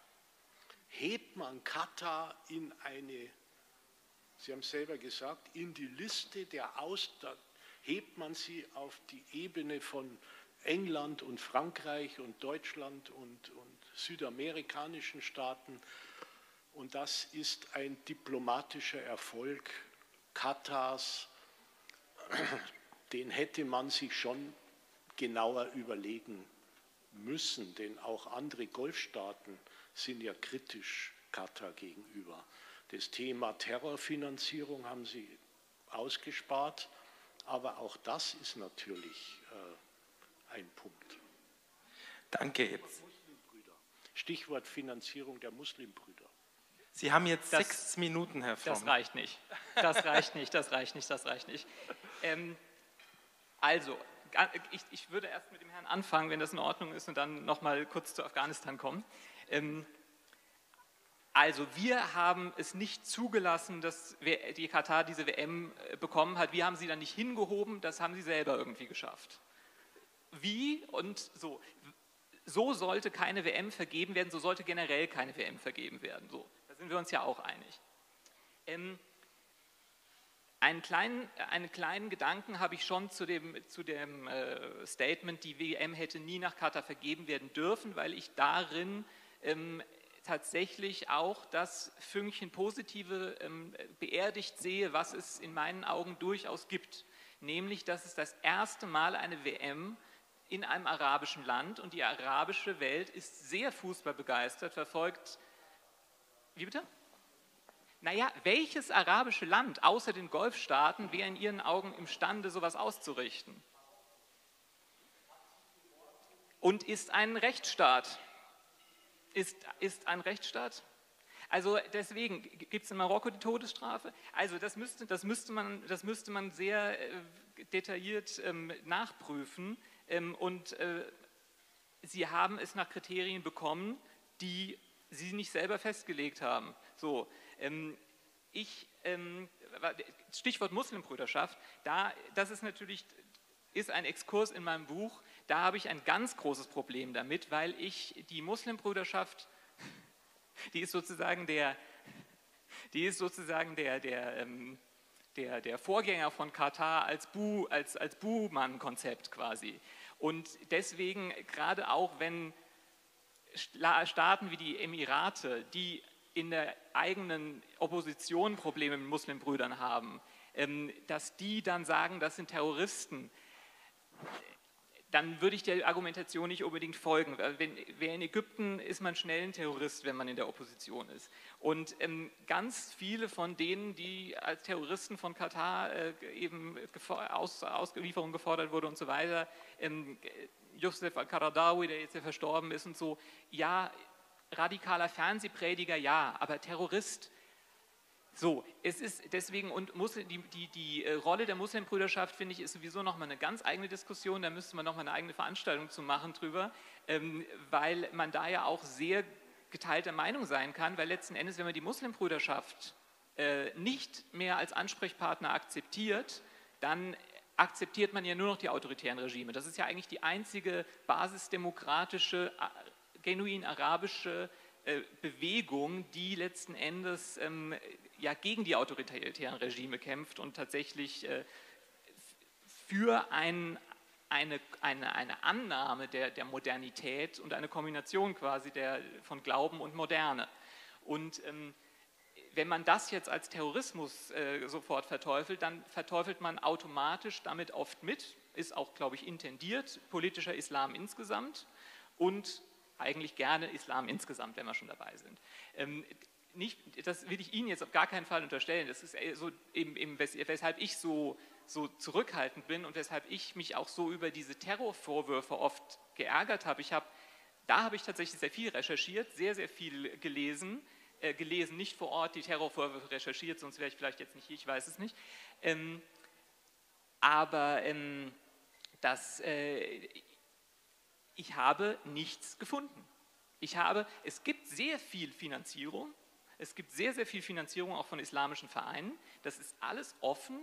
H: hebt man Katar in eine, Sie haben es selber gesagt, in die Liste der Aus, da hebt man sie auf die Ebene von England und Frankreich und Deutschland und, und südamerikanischen Staaten. Und das ist ein diplomatischer Erfolg Katars, den hätte man sich schon genauer überlegen müssen, denn auch andere Golfstaaten sind ja kritisch Katar gegenüber. Das Thema Terrorfinanzierung haben Sie ausgespart. aber auch das ist natürlich äh, ein Punkt.
A: Danke jetzt.
H: Stichwort Finanzierung der Muslimbrüder.
A: Sie haben jetzt
C: Das-
A: sechs Minuten, Herr Fromm.
C: Das reicht nicht. Das reicht nicht, das reicht nicht, das reicht nicht. Ähm, also, ga- ich, ich würde erst mit dem Herrn anfangen, wenn das in Ordnung ist, und dann nochmal kurz zu Afghanistan kommen. Ähm, also, wir haben es nicht zugelassen, dass wir- die Katar diese W M bekommen hat. Wir haben sie dann nicht hingehoben, das haben sie selber irgendwie geschafft. Wie und so. So sollte keine W M vergeben werden, so sollte generell keine W M vergeben werden. So, da sind wir uns ja auch einig. Ähm, einen, kleinen, einen kleinen Gedanken habe ich schon zu dem, zu dem äh, Statement, die W M hätte nie nach Katar vergeben werden dürfen, weil ich darin ähm, tatsächlich auch das Fünkchen Positive ähm, beerdigt sehe, was es in meinen Augen durchaus gibt. Nämlich, dass es das erste Mal eine W M in einem arabischen Land, und die arabische Welt ist sehr fußballbegeistert, verfolgt. Wie bitte? Naja, welches arabische Land außer den Golfstaaten wäre in Ihren Augen imstande, sowas auszurichten? Und ist ein Rechtsstaat? Ist, ist ein Rechtsstaat? Also deswegen gibt es in Marokko die Todesstrafe. Also das müsste, das müsste, man, das müsste man sehr äh, detailliert ähm, nachprüfen. Ähm, und äh, Sie haben es nach Kriterien bekommen, die Sie nicht selber festgelegt haben. So, ähm, ich, ähm, Stichwort Muslimbrüderschaft, da, das ist natürlich ist ein Exkurs in meinem Buch. Da habe ich ein ganz großes Problem damit, weil ich die Muslimbrüderschaft, die ist sozusagen der, die ist sozusagen der, der, ähm, der, der Vorgänger von Katar als Bu, als, als Buhmann-Konzept quasi. Und deswegen, gerade auch wenn Staaten wie die Emirate, die in der eigenen Opposition Probleme mit Muslimbrüdern haben, ähm, dass die dann sagen, das sind Terroristen, dann würde ich der Argumentation nicht unbedingt folgen. Wenn, wer in Ägypten ist man schnell ein Terrorist, wenn man in der Opposition ist. Und ähm, ganz viele von denen, die als Terroristen von Katar äh, eben aus, Auslieferung gefordert wurde und so weiter, ähm, Youssef al-Qaradawi, der jetzt ja verstorben ist und so, ja, radikaler Fernsehprediger, ja, aber Terrorist. So, es ist deswegen, und Muslim, die, die, die Rolle der Muslimbrüderschaft, finde ich, ist sowieso nochmal eine ganz eigene Diskussion, da müsste man nochmal eine eigene Veranstaltung zu machen drüber, ähm, weil man da ja auch sehr geteilter Meinung sein kann, weil letzten Endes, wenn man die Muslimbrüderschaft äh, nicht mehr als Ansprechpartner akzeptiert, dann akzeptiert man ja nur noch die autoritären Regime. Das ist ja eigentlich die einzige basisdemokratische, genuin arabische äh, Bewegung, die letzten Endes ähm, ja gegen die autoritären Regime kämpft und tatsächlich äh, für ein, eine, eine, eine Annahme der, der Modernität und eine Kombination quasi der, von Glauben und Moderne. Und ähm, wenn man das jetzt als Terrorismus äh, sofort verteufelt, dann verteufelt man automatisch damit oft mit, ist auch, glaube ich, intendiert, politischer Islam insgesamt und eigentlich gerne Islam insgesamt, wenn wir schon dabei sind. Ähm, nicht, das will ich Ihnen jetzt auf gar keinen Fall unterstellen. Das ist so eben, eben, weshalb ich so, so zurückhaltend bin und weshalb ich mich auch so über diese Terrorvorwürfe oft geärgert habe. Ich habe, da habe ich tatsächlich sehr viel recherchiert, sehr, sehr viel gelesen, äh, gelesen, nicht vor Ort die Terrorvorwürfe recherchiert, sonst wäre ich vielleicht jetzt nicht hier, ich weiß es nicht. Ähm, aber ähm, das, äh, ich habe nichts gefunden. Ich habe, es gibt sehr viel Finanzierung, es gibt sehr, sehr viel Finanzierung auch von islamischen Vereinen, das ist alles offen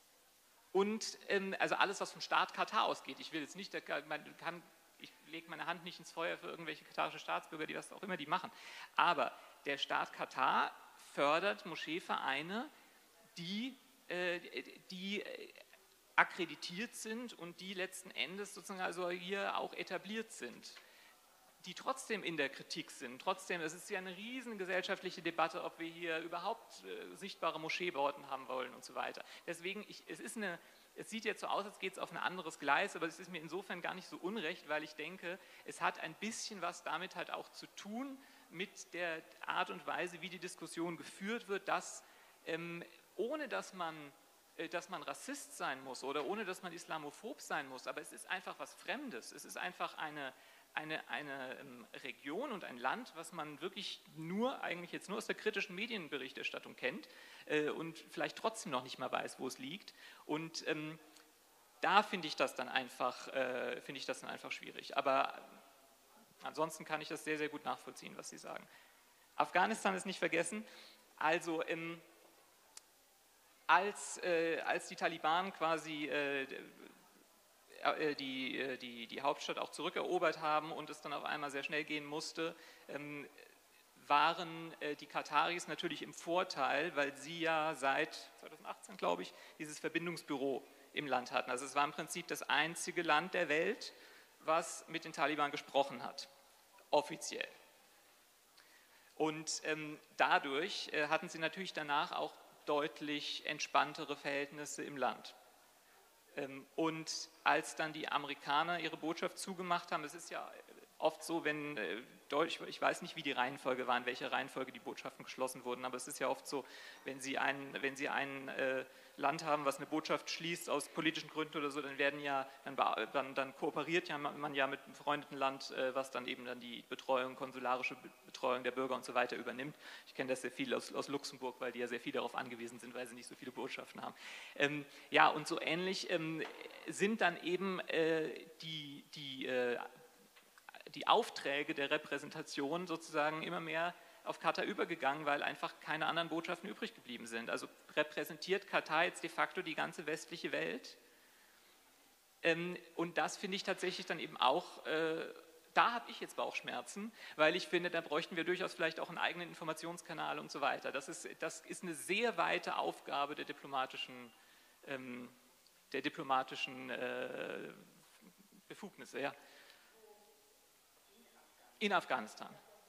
C: und ähm, also alles, was vom Staat Katar ausgeht. Ich will jetzt nicht, man kann, ich lege meine Hand nicht ins Feuer für irgendwelche katarische Staatsbürger, die was auch immer die machen, aber der Staat Katar fördert Moscheevereine, die, äh, die akkreditiert sind und die letzten Endes sozusagen also hier auch etabliert sind, die trotzdem in der Kritik sind. Trotzdem, es ist ja eine riesen gesellschaftliche Debatte, ob wir hier überhaupt äh, sichtbare Moscheebauten haben wollen und so weiter. Deswegen, ich, es, ist eine, es sieht jetzt so aus, als geht es auf ein anderes Gleis, aber es ist mir insofern gar nicht so unrecht, weil ich denke, es hat ein bisschen was damit halt auch zu tun, mit der Art und Weise, wie die Diskussion geführt wird, dass ähm, ohne dass man dass man Rassist sein muss oder ohne dass man islamophob sein muss, aber es ist einfach was Fremdes. Es ist einfach eine, eine, eine ähm, Region und ein Land, was man wirklich nur, eigentlich jetzt nur aus der kritischen Medienberichterstattung kennt äh, und vielleicht trotzdem noch nicht mal weiß, wo es liegt. Und ähm, da finde ich das dann einfach, äh, finde ich das dann einfach schwierig. Aber ansonsten kann ich das sehr, sehr gut nachvollziehen, was Sie sagen. Afghanistan ist nicht vergessen. Also ähm, Als, äh, als die Taliban quasi äh, äh, die, äh, die, die Hauptstadt auch zurückerobert haben und es dann auf einmal sehr schnell gehen musste, ähm, waren äh, die Kataris natürlich im Vorteil, weil sie ja seit zweitausendachtzehn, glaube ich, dieses Verbindungsbüro im Land hatten. Also es war im Prinzip das einzige Land der Welt, was mit den Taliban gesprochen hat, offiziell. Und ähm, dadurch äh, hatten sie natürlich danach auch deutlich entspanntere Verhältnisse im Land. Und als dann die Amerikaner ihre Botschaft zugemacht haben, es ist ja oft so, wenn, ich weiß nicht, wie die Reihenfolge war, in welcher Reihenfolge die Botschaften geschlossen wurden, aber es ist ja oft so, wenn Sie ein, wenn Sie ein äh, Land haben, was eine Botschaft schließt aus politischen Gründen oder so, dann werden ja, dann, dann, dann kooperiert ja man ja mit einem befreundeten Land, äh, was dann eben dann die Betreuung, konsularische Betreuung der Bürger und so weiter übernimmt. Ich kenne das sehr viel aus, aus Luxemburg, weil die ja sehr viel darauf angewiesen sind, weil sie nicht so viele Botschaften haben. Ähm, ja, und so ähnlich ähm, sind dann eben äh, die, die äh, die Aufträge der Repräsentation sozusagen immer mehr auf Katar übergegangen, weil einfach keine anderen Botschaften übrig geblieben sind. Also repräsentiert Katar jetzt de facto die ganze westliche Welt. Ähm, und das finde ich tatsächlich dann eben auch, äh, da habe ich jetzt Bauchschmerzen, weil ich finde, da bräuchten wir durchaus vielleicht auch einen eigenen Informationskanal und so weiter. Das ist, das ist eine sehr weite Aufgabe der diplomatischen, ähm, der diplomatischen äh, Befugnisse, ja. In Afghanistan,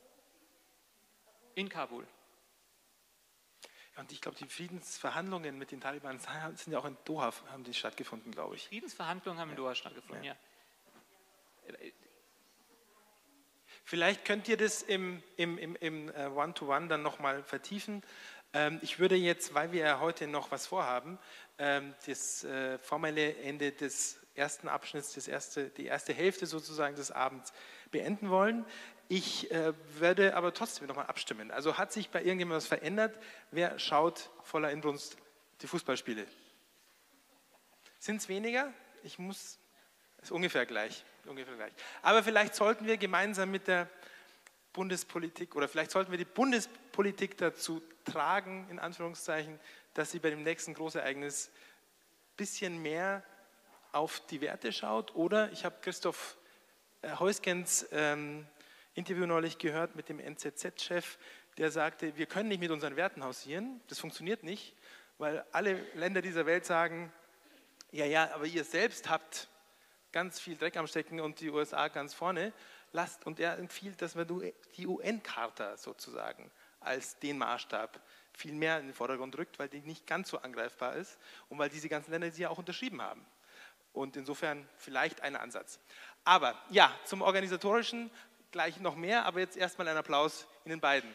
C: in Kabul.
A: Ja, und ich glaube, die Friedensverhandlungen mit den Taliban sind ja auch in Doha, haben die stattgefunden, glaube ich.
C: Friedensverhandlungen haben in Doha stattgefunden, ja. ja.
A: Vielleicht könnt ihr das im, im, im, im One-to-One dann nochmal vertiefen. Ähm, ich würde jetzt, weil wir ja heute noch was vorhaben, ähm, das äh, formelle Ende des ersten Abschnitts, das erste, die erste Hälfte sozusagen des Abends beenden wollen. Ich äh, werde aber trotzdem nochmal abstimmen. Also hat sich bei irgendjemandem was verändert? Wer schaut voller Inbrunst die Fußballspiele? Sind es weniger? Ich muss, ist ungefähr gleich, ungefähr gleich. Aber vielleicht sollten wir gemeinsam mit der Bundespolitik oder vielleicht sollten wir die Bundespolitik dazu tragen, in Anführungszeichen, dass sie bei dem nächsten Großereignis ein bisschen mehr auf die Werte schaut. Oder ich habe Christoph Heuskens ähm, Interview neulich gehört mit dem N Z Z-Chef, der sagte, wir können nicht mit unseren Werten hausieren, das funktioniert nicht, weil alle Länder dieser Welt sagen, ja, ja, aber ihr selbst habt ganz viel Dreck am Stecken und die U S A ganz vorne, lasst, und er empfiehlt, dass wir die U N-Charta sozusagen als den Maßstab viel mehr in den Vordergrund rückt, weil die nicht ganz so angreifbar ist und weil diese ganzen Länder sie ja auch unterschrieben haben. Und insofern vielleicht ein Ansatz. Aber ja, zum Organisatorischen gleich noch mehr, aber jetzt erstmal ein Applaus Ihnen beiden.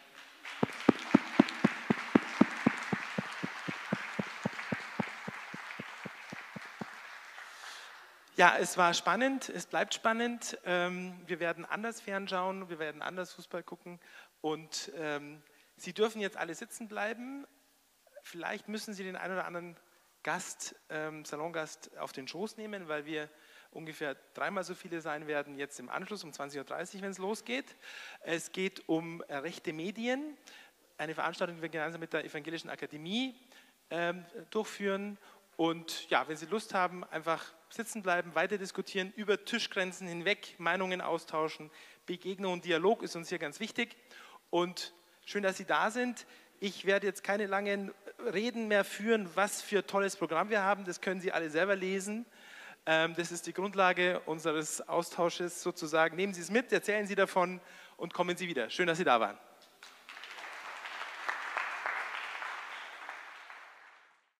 A: Ja, es war spannend, es bleibt spannend. Wir werden anders fernschauen, wir werden anders Fußball gucken und Sie dürfen jetzt alle sitzen bleiben. Vielleicht müssen Sie den einen oder anderen Gast, ähm, Salongast auf den Schoß nehmen, weil wir ungefähr dreimal so viele sein werden jetzt im Anschluss um zwanzig Uhr dreißig, wenn es losgeht. Es geht um äh, rechte Medien, eine Veranstaltung, die wir gemeinsam mit der Evangelischen Akademie ähm, durchführen. Und ja, wenn Sie Lust haben, einfach sitzen bleiben, weiter diskutieren, über Tischgrenzen hinweg, Meinungen austauschen, Begegnung und Dialog ist uns hier ganz wichtig. Und schön, dass Sie da sind. Ich werde jetzt keine langen Reden mehr führen, was für ein tolles Programm wir haben. Das können Sie alle selber lesen. Das ist die Grundlage unseres Austausches sozusagen. Nehmen Sie es mit, erzählen Sie davon und kommen Sie wieder. Schön, dass Sie da waren.